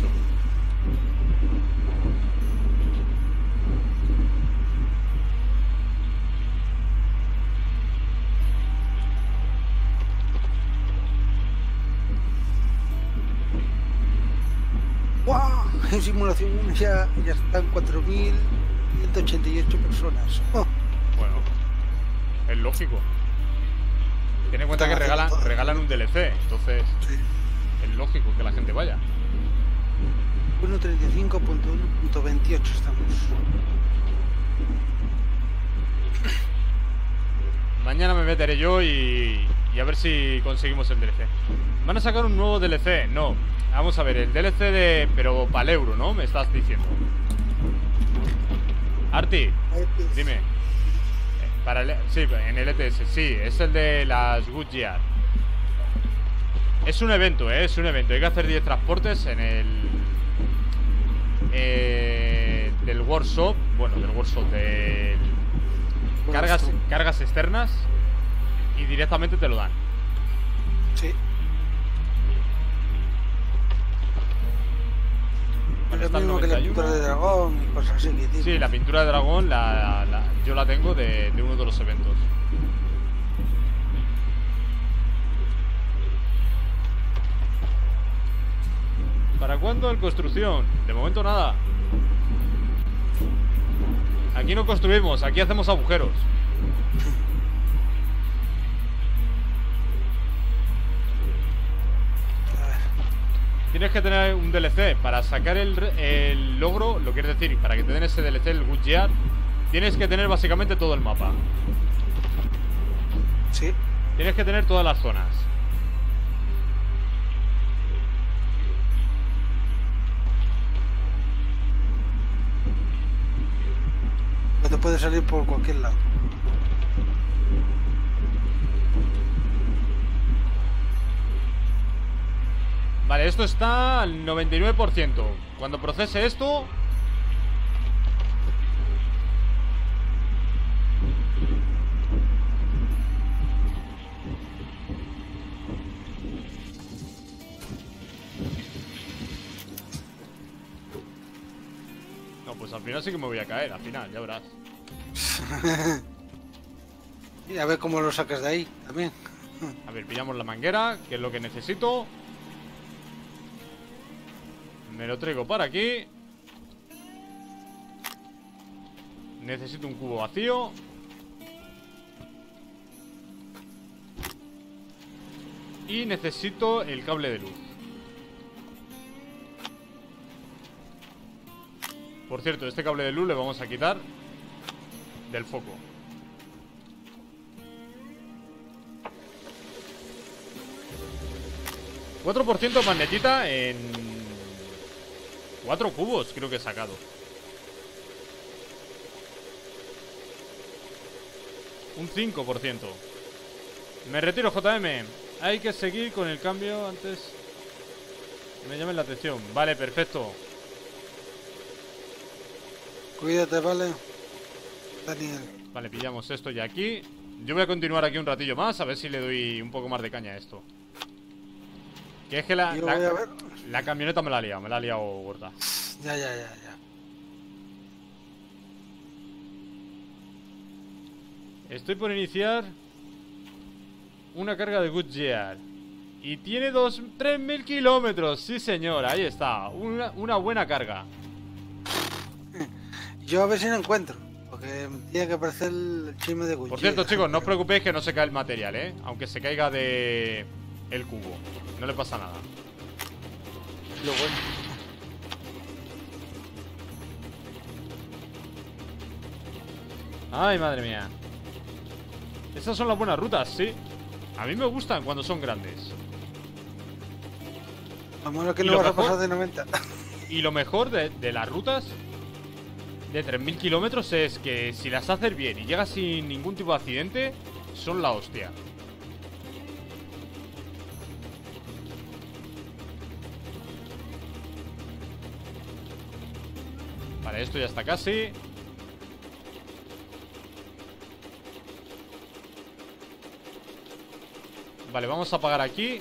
¡Wow! En simulación 1 ya están 4.188 personas. Oh, Bueno, es lógico. Ten en cuenta que Están haciendo todo. regalan un DLC, entonces sí. es lógico que la gente vaya. 1.35.1.28 estamos. Mañana me meteré yo y a ver si conseguimos el DLC. ¿Van a sacar un nuevo DLC? No. Vamos a ver, el DLC de... Pero para el euro, ¿no? Me estás diciendo. Arti, dime. Para el... Sí, en el ETS, sí. Es el de las Goodyear. Es un evento, ¿eh? Es un evento. Hay que hacer 10 transportes en el... del workshop. Bueno, del workshop, del... Cargas externas. Y directamente te lo dan. Sí. Vale, Es está lo el mismo que la 91. pintura de dragón y cosas así que tiene. Sí, la pintura de dragón yo la tengo de uno de los eventos. ¿Para cuándo el construcción? De momento nada. Aquí no construimos, aquí hacemos agujeros. A ver. Tienes que tener un DLC para sacar el logro, lo que es decir, para que te den ese DLC, el Goodyear, tienes que tener básicamente todo el mapa. Sí. Tienes que tener todas las zonas. No te puede salir por cualquier lado. Vale, esto está al 99%. Cuando procese esto... No, pues al final sí que me voy a caer, al final, ya verás. Y a ver cómo lo sacas de ahí también. A ver, pillamos la manguera, que es lo que necesito. Me lo traigo para aquí. Necesito un cubo vacío. Y necesito el cable de luz. Por cierto, este cable de luz le vamos a quitar del foco. $4% de magnetita en 4 cubos, creo que he sacado. Un 5%. Me retiro, JM. Hay que seguir con el cambio antes. Me llamen la atención. Vale, perfecto. Cuídate, vale. Daniel. Vale, pillamos esto ya aquí. Yo voy a continuar aquí un ratillo más, a ver si le doy un poco más de caña a esto. Que es que Yo voy a ver. la camioneta me la ha liado gorda. Ya. Estoy por iniciar una carga de Goodyear. Y tiene 3.000 kilómetros. Sí, señor, ahí está. Una buena carga. Yo a ver si lo encuentro. Porque tiene que aparecer el chisme de Gucci. Por cierto, chicos, no os preocupéis que no se cae el material, ¿eh? Aunque se caiga de el cubo. No le pasa nada. Lo bueno. Ay, madre mía. Esas son las buenas rutas, sí. A mí me gustan cuando son grandes. Lo malo que ¿Y no lo vas a mejor? pasar de 90. Y lo mejor de las rutas de 3.000 kilómetros es que si las haces bien y llegas sin ningún tipo de accidente, son la hostia. Vale, esto ya está casi. Vale, vamos a apagar aquí.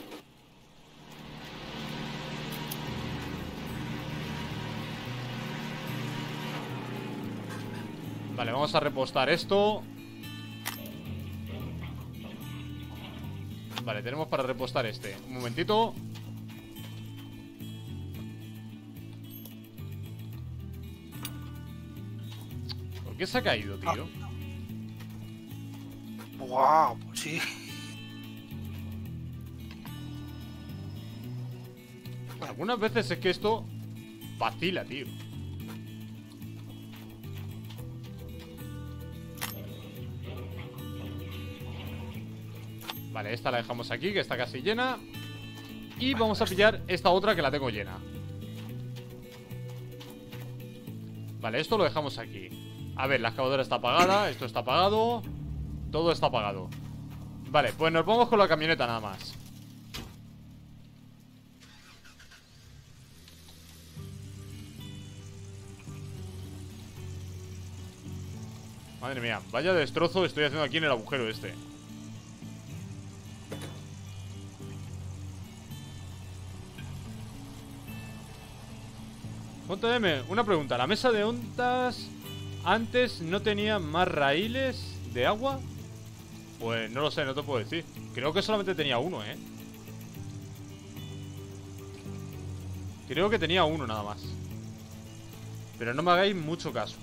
Vale, vamos a repostar esto. Vale, tenemos para repostar este. Un momentito. ¿Por qué se ha caído, tío? Wow, pues sí. Algunas veces es que esto vacila, tío. Vale, esta la dejamos aquí, que está casi llena. Y vamos a pillar esta otra que la tengo llena. Vale, esto lo dejamos aquí. A ver, la excavadora está apagada, esto está apagado. Todo está apagado. Vale, pues nos vamos con la camioneta nada más. Madre mía, vaya destrozo estoy haciendo aquí en el agujero este. JM, una pregunta. ¿La mesa de ondas antes no tenía más raíles de agua? Pues no lo sé, no te puedo decir. Creo que solamente tenía uno, ¿eh? Creo que tenía uno nada más. Pero no me hagáis mucho caso.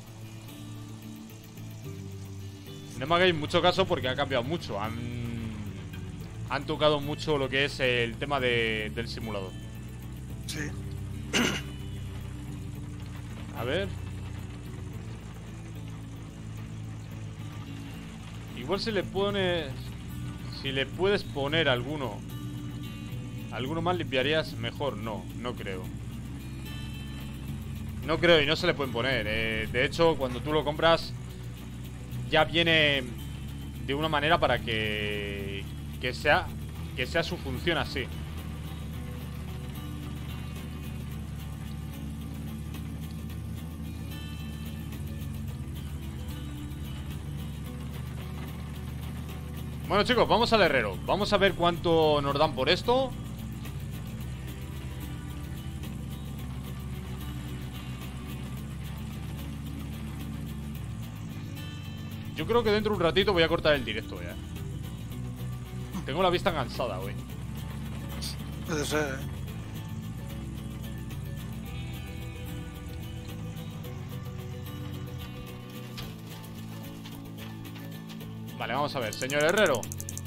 No me hagáis mucho caso porque ha cambiado mucho. Han tocado mucho lo que es el tema del simulador. Sí. A ver. Igual si le pones... Si le puedes poner alguno más limpiarías mejor. No, no creo. No creo y no se le pueden poner. De hecho, cuando tú lo compras ya viene de una manera para que sea su función así. Bueno, chicos, vamos al herrero. Vamos a ver cuánto nos dan por esto. Yo creo que dentro de un ratito voy a cortar el directo ya. Tengo la vista cansada hoy. Puede ser, ¿eh? Vale, vamos a ver, señor herrero.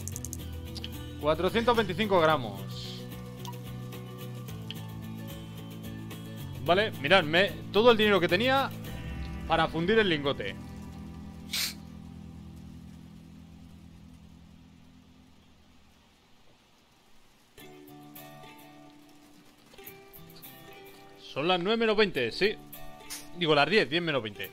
425 gramos. Vale, mirad, todo el dinero que tenía para fundir el lingote. Son las 9 menos 20, sí. Digo, las 10 menos 20.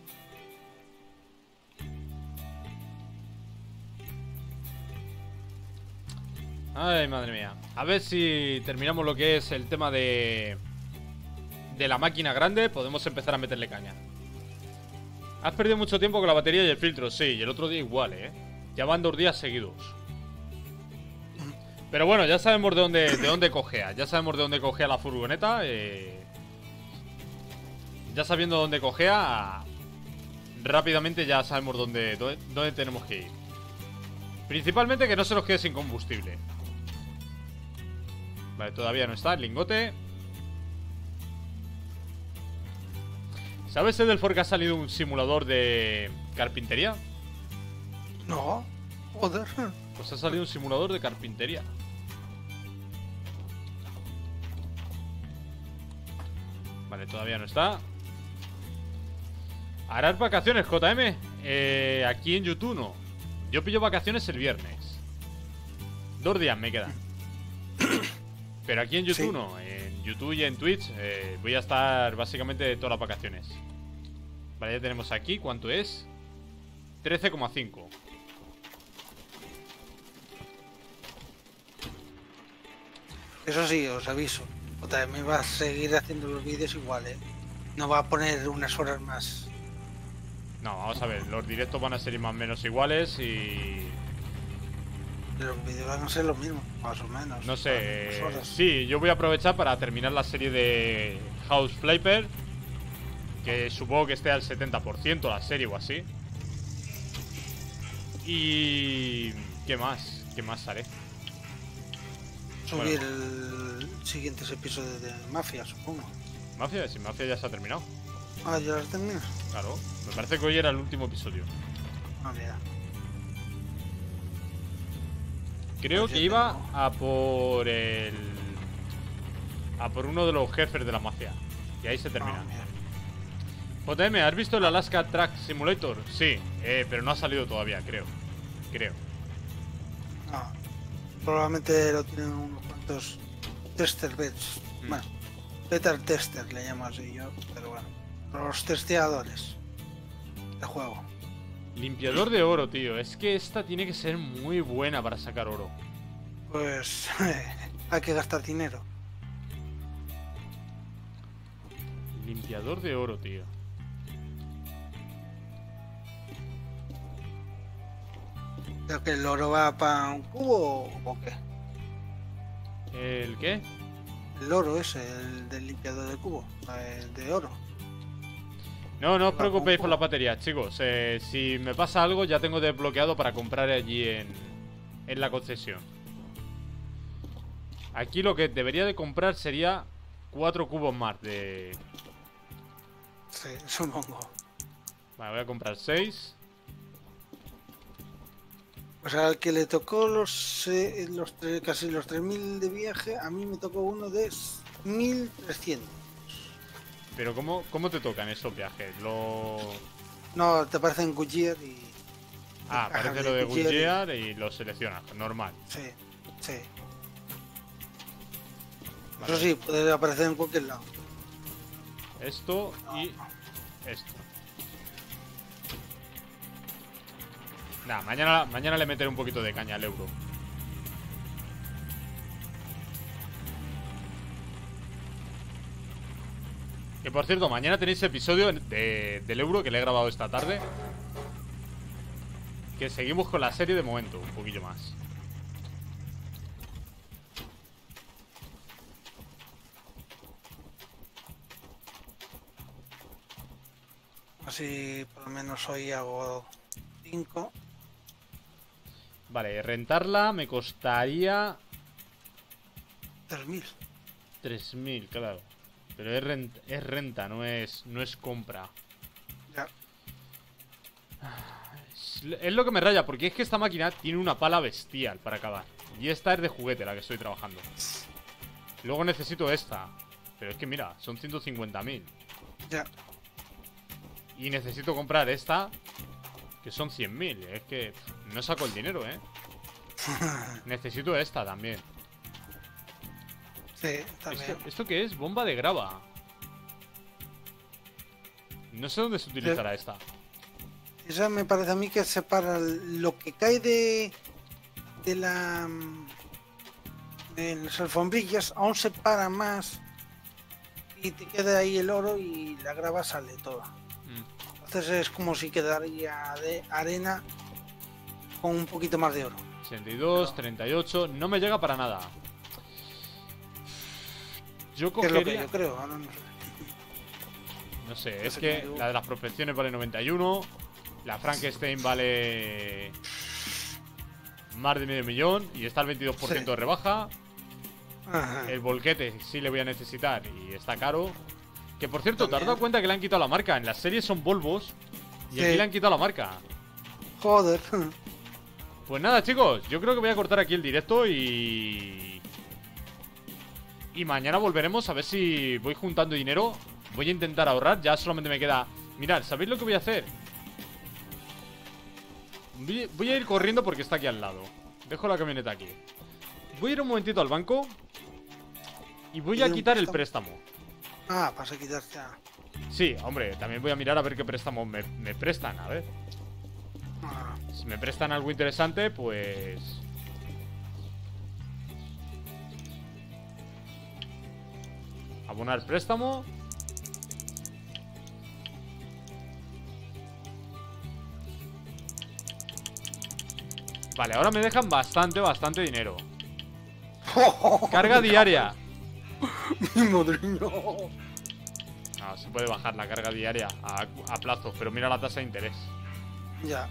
Ay, madre mía. A ver si terminamos lo que es el tema de la máquina grande. Podemos empezar a meterle caña. Has perdido mucho tiempo con la batería y el filtro. Sí, y el otro día igual, Ya van 2 días seguidos. Pero bueno, ya sabemos de dónde cojea. Ya sabemos de dónde cojea la furgoneta. Ya sabiendo dónde cojea, rápidamente ya sabemos dónde tenemos que ir. Principalmente que no se nos quede sin combustible. Vale, todavía no está el lingote. ¿Sabes, Edelfor, que ha salido un simulador de carpintería? No, joder. Pues ha salido un simulador de carpintería. Vale, todavía no está. ¿Harás vacaciones, JM? Aquí en YouTube no. Yo pillo vacaciones el viernes. 2 días me quedan. Pero aquí en YouTube Sí. no. En YouTube y en Twitch voy a estar básicamente todas las vacaciones. Vale, ya tenemos aquí. ¿Cuánto es? 13,5. Eso sí, os aviso. Otra vez me va a seguir haciendo los vídeos igual, No va a poner unas horas más. No, vamos a ver. Los directos van a ser más o menos iguales y... Los vídeos van a ser los mismos, más o menos. No sé. Unas horas. Sí, yo voy a aprovechar para terminar la serie de House Flipper. Que supongo que esté al 70% la serie o así. Y... ¿Qué más? ¿Qué más haré? Subir el siguientes episodios de Mafia, supongo. Mafia, si Mafia ya se ha terminado. Ah, ya las terminas. Claro, me parece que hoy era el último episodio. Ah, mira. Creo Pues que yo iba tengo- a por el... A por uno de los jefes de la mafia. Y ahí se termina. Ah, mira. JM, ¿has visto el Alaska Track Simulator? Sí, pero no ha salido todavía, creo. Ah, probablemente lo tienen unos cuantos tester bets. Mm. Bueno, beta tester le llamo así yo, pero bueno. Los testeadores de juego. Limpiador de oro, tío. Es que esta tiene que ser muy buena para sacar oro. Pues hay que gastar dinero. Limpiador de oro, tío. ¿Creo que el oro va para un cubo o qué? ¿El qué? El oro ese, el del limpiador de cubo, el de oro. No, no os Va preocupéis con por la batería, chicos. Si me pasa algo, ya tengo desbloqueado para comprar allí en la concesión. Aquí lo que debería de comprar sería 4 cubos más de... Sí, supongo. Vale, voy a comprar 6. O sea, al que le tocó casi los 3.000 de viaje, a mí me tocó uno de 1.300. Pero ¿cómo te tocan esos viajes? No, te aparecen Goodyear y... Ah, Ajá, parece lo de Goodyear y lo seleccionas, normal. Sí, sí. Vale. Eso sí, puede aparecer en cualquier lado. Esto y esto. Nada, mañana le meteré un poquito de caña al euro. Que por cierto, mañana tenéis episodio del euro que le he grabado esta tarde. Que seguimos con la serie de momento, un poquillo más. Así por lo menos hoy hago 5. Vale, rentarla me costaría 3.000. 3.000, claro. Pero es renta, no es compra. Ya. Es lo que me raya, porque es que esta máquina tiene una pala bestial para acabar. Y esta es de juguete, la que estoy trabajando. Luego necesito esta. Pero es que mira, son 150.000. Ya. Y necesito comprar esta, que son 100.000. Es que no saco el dinero, ¿eh? Necesito esta también. Sí, también. ¿Esto qué es? Bomba de grava. No sé dónde se utilizará esta. Esa me parece a mí que separa lo que cae de la de las alfombrillas, aún separa más y te queda ahí el oro y la grava sale toda. Entonces es como si quedaría de arena con un poquito más de oro. 62, 38, no me llega para nada. Yo Que es lo que cogería... yo creo, ahora no sé. No sé, No es sé que cómo digo. la de las prospecciones vale 91. La Frankenstein vale más de medio millón. Y está al 22% Sí. de rebaja. Ajá. El volquete sí le voy a necesitar y está caro. Que por cierto, ¿te has También. dado cuenta que le han quitado la marca? En las series son Volvos y Sí. aquí le han quitado la marca. Joder. Pues nada, chicos, yo creo que voy a cortar aquí el directo y mañana volveremos a ver si voy juntando dinero. Voy a intentar ahorrar, ya solamente me queda... Mirad, ¿sabéis lo que voy a hacer? Voy a ir corriendo porque está aquí al lado. Dejo la camioneta aquí. Voy a ir un momentito al banco y voy ¿Y a un quitar el préstamo? préstamo. Ah, vas a quitarte a... Sí, hombre, también voy a mirar a ver qué préstamo me prestan, a ver. Ah, Si me prestan algo interesante, pues... Abonar préstamo. Vale, ahora me dejan bastante dinero. Carga diaria. mi madriño. No, se puede bajar la carga diaria a plazo, pero mira la tasa de interés. Ya.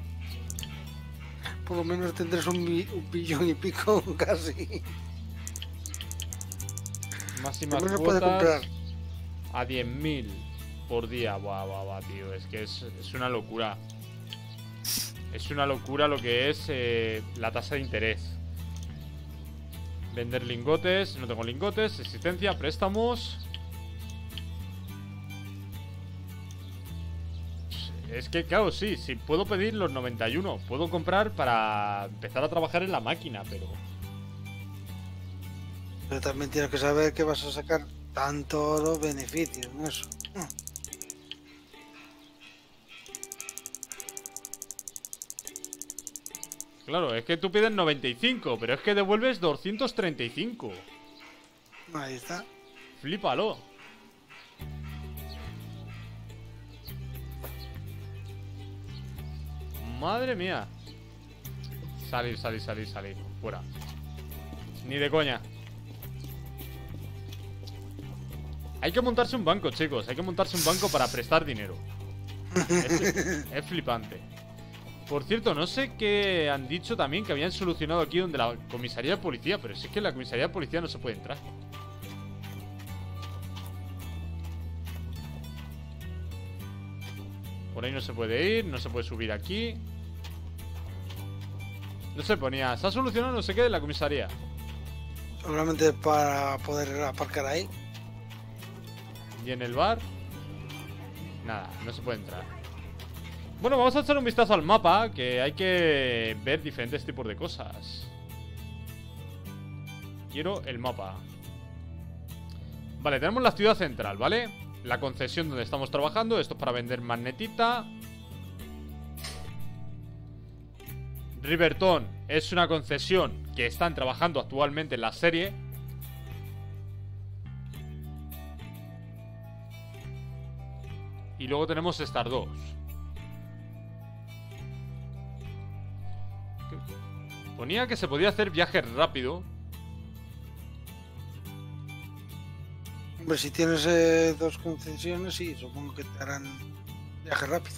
Por lo menos tendrás un billón y pico casi. Máximas Por lo menos puedes cuotas comprar. a 10.000 por día. Buah, tío. Es que es una locura. Es una locura lo que es la tasa de interés. Vender lingotes. No tengo lingotes. Existencia, préstamos. Es que, claro, sí, puedo pedir los 91. Puedo comprar para empezar a trabajar en la máquina, pero... Pero también tienes que saber que vas a sacar tantos los beneficios en eso. Claro, es que tú pides 95, pero es que devuelves 235. Ahí está. Flípalo. Madre mía. Salir. Fuera. Ni de coña. Hay que montarse un banco, chicos. Hay que montarse un banco para prestar dinero. Es flipante. Por cierto, no sé qué han dicho también, que habían solucionado aquí donde la comisaría de policía. Pero si es que en la comisaría de policía no se puede entrar. Por ahí no se puede ir, no se puede subir aquí. No se ponía, se ha solucionado no sé qué de la comisaría. Seguramente para poder aparcar ahí. Y en el bar, nada, no se puede entrar. Bueno, vamos a echar un vistazo al mapa, que hay que ver diferentes tipos de cosas. Quiero el mapa. Vale, tenemos la ciudad central, ¿vale? La concesión donde estamos trabajando. Esto es para vender magnetita. Riverton es una concesión que están trabajando actualmente en la serie. Y luego tenemos Stardust. Ponía que se podía hacer viaje rápido. Hombre, si tienes dos concesiones, sí, supongo que te harán viaje rápido.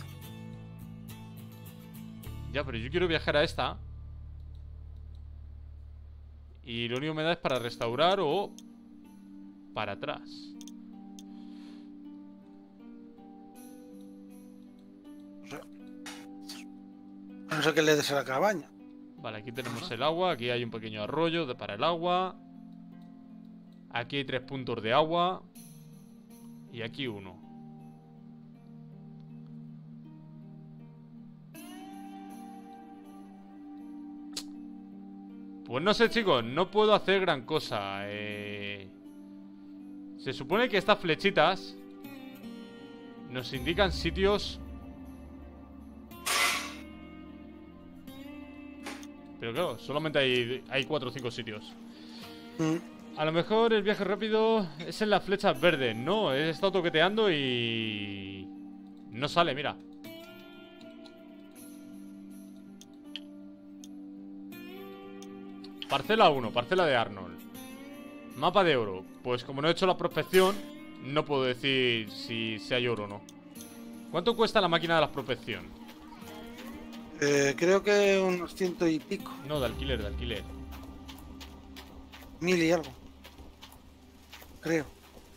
Ya, pero yo quiero viajar a esta. Y lo único que me da es para restaurar o para atrás. No sé qué le des a la cabaña. Vale, aquí tenemos el agua. Aquí hay un pequeño arroyo para el agua. Aquí hay 3 puntos de agua. Y aquí uno. Pues no sé, chicos, no puedo hacer gran cosa. Se supone que estas flechitas nos indican sitios. Pero claro, solamente hay 4 o 5 sitios. A lo mejor el viaje rápido es en las flechas verdes. No, he estado toqueteando y... no sale, mira. Parcela 1, parcela de Arnold. Mapa de oro. Pues como no he hecho la prospección, no puedo decir si hay oro o no. ¿Cuánto cuesta la máquina de la prospección? Creo que unos 100 y pico. No, de alquiler, de alquiler. 1000 y algo. Creo.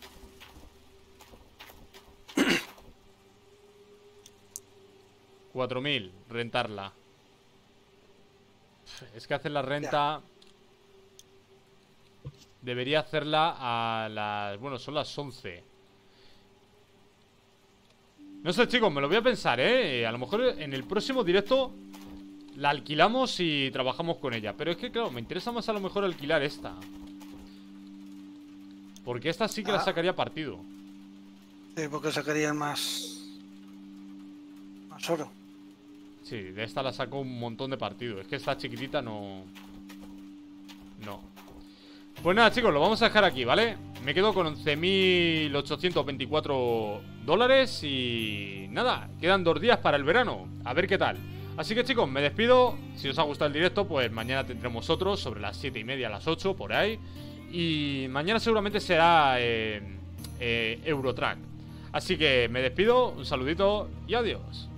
$4000, rentarla. Es que hacer la renta... Debería hacerla a las... Bueno, son las 11. No sé, chicos, me lo voy a pensar, ¿eh? A lo mejor en el próximo directo la alquilamos y trabajamos con ella. Pero es que, claro, me interesa más a lo mejor alquilar esta. Porque esta sí que la sacaría partido. Sí, porque sacarían más oro. Sí, de esta la saco un montón de partido. Es que esta chiquitita no... No. Pues nada, chicos, lo vamos a dejar aquí, ¿vale? Me quedo con 11.824 dólares y... nada, quedan 2 días para el verano. A ver qué tal. Así que, chicos, me despido. Si os ha gustado el directo, pues mañana tendremos otro sobre las 7:30, las 8, por ahí. Y mañana seguramente será Eurotrack. Así que me despido, un saludito y adiós.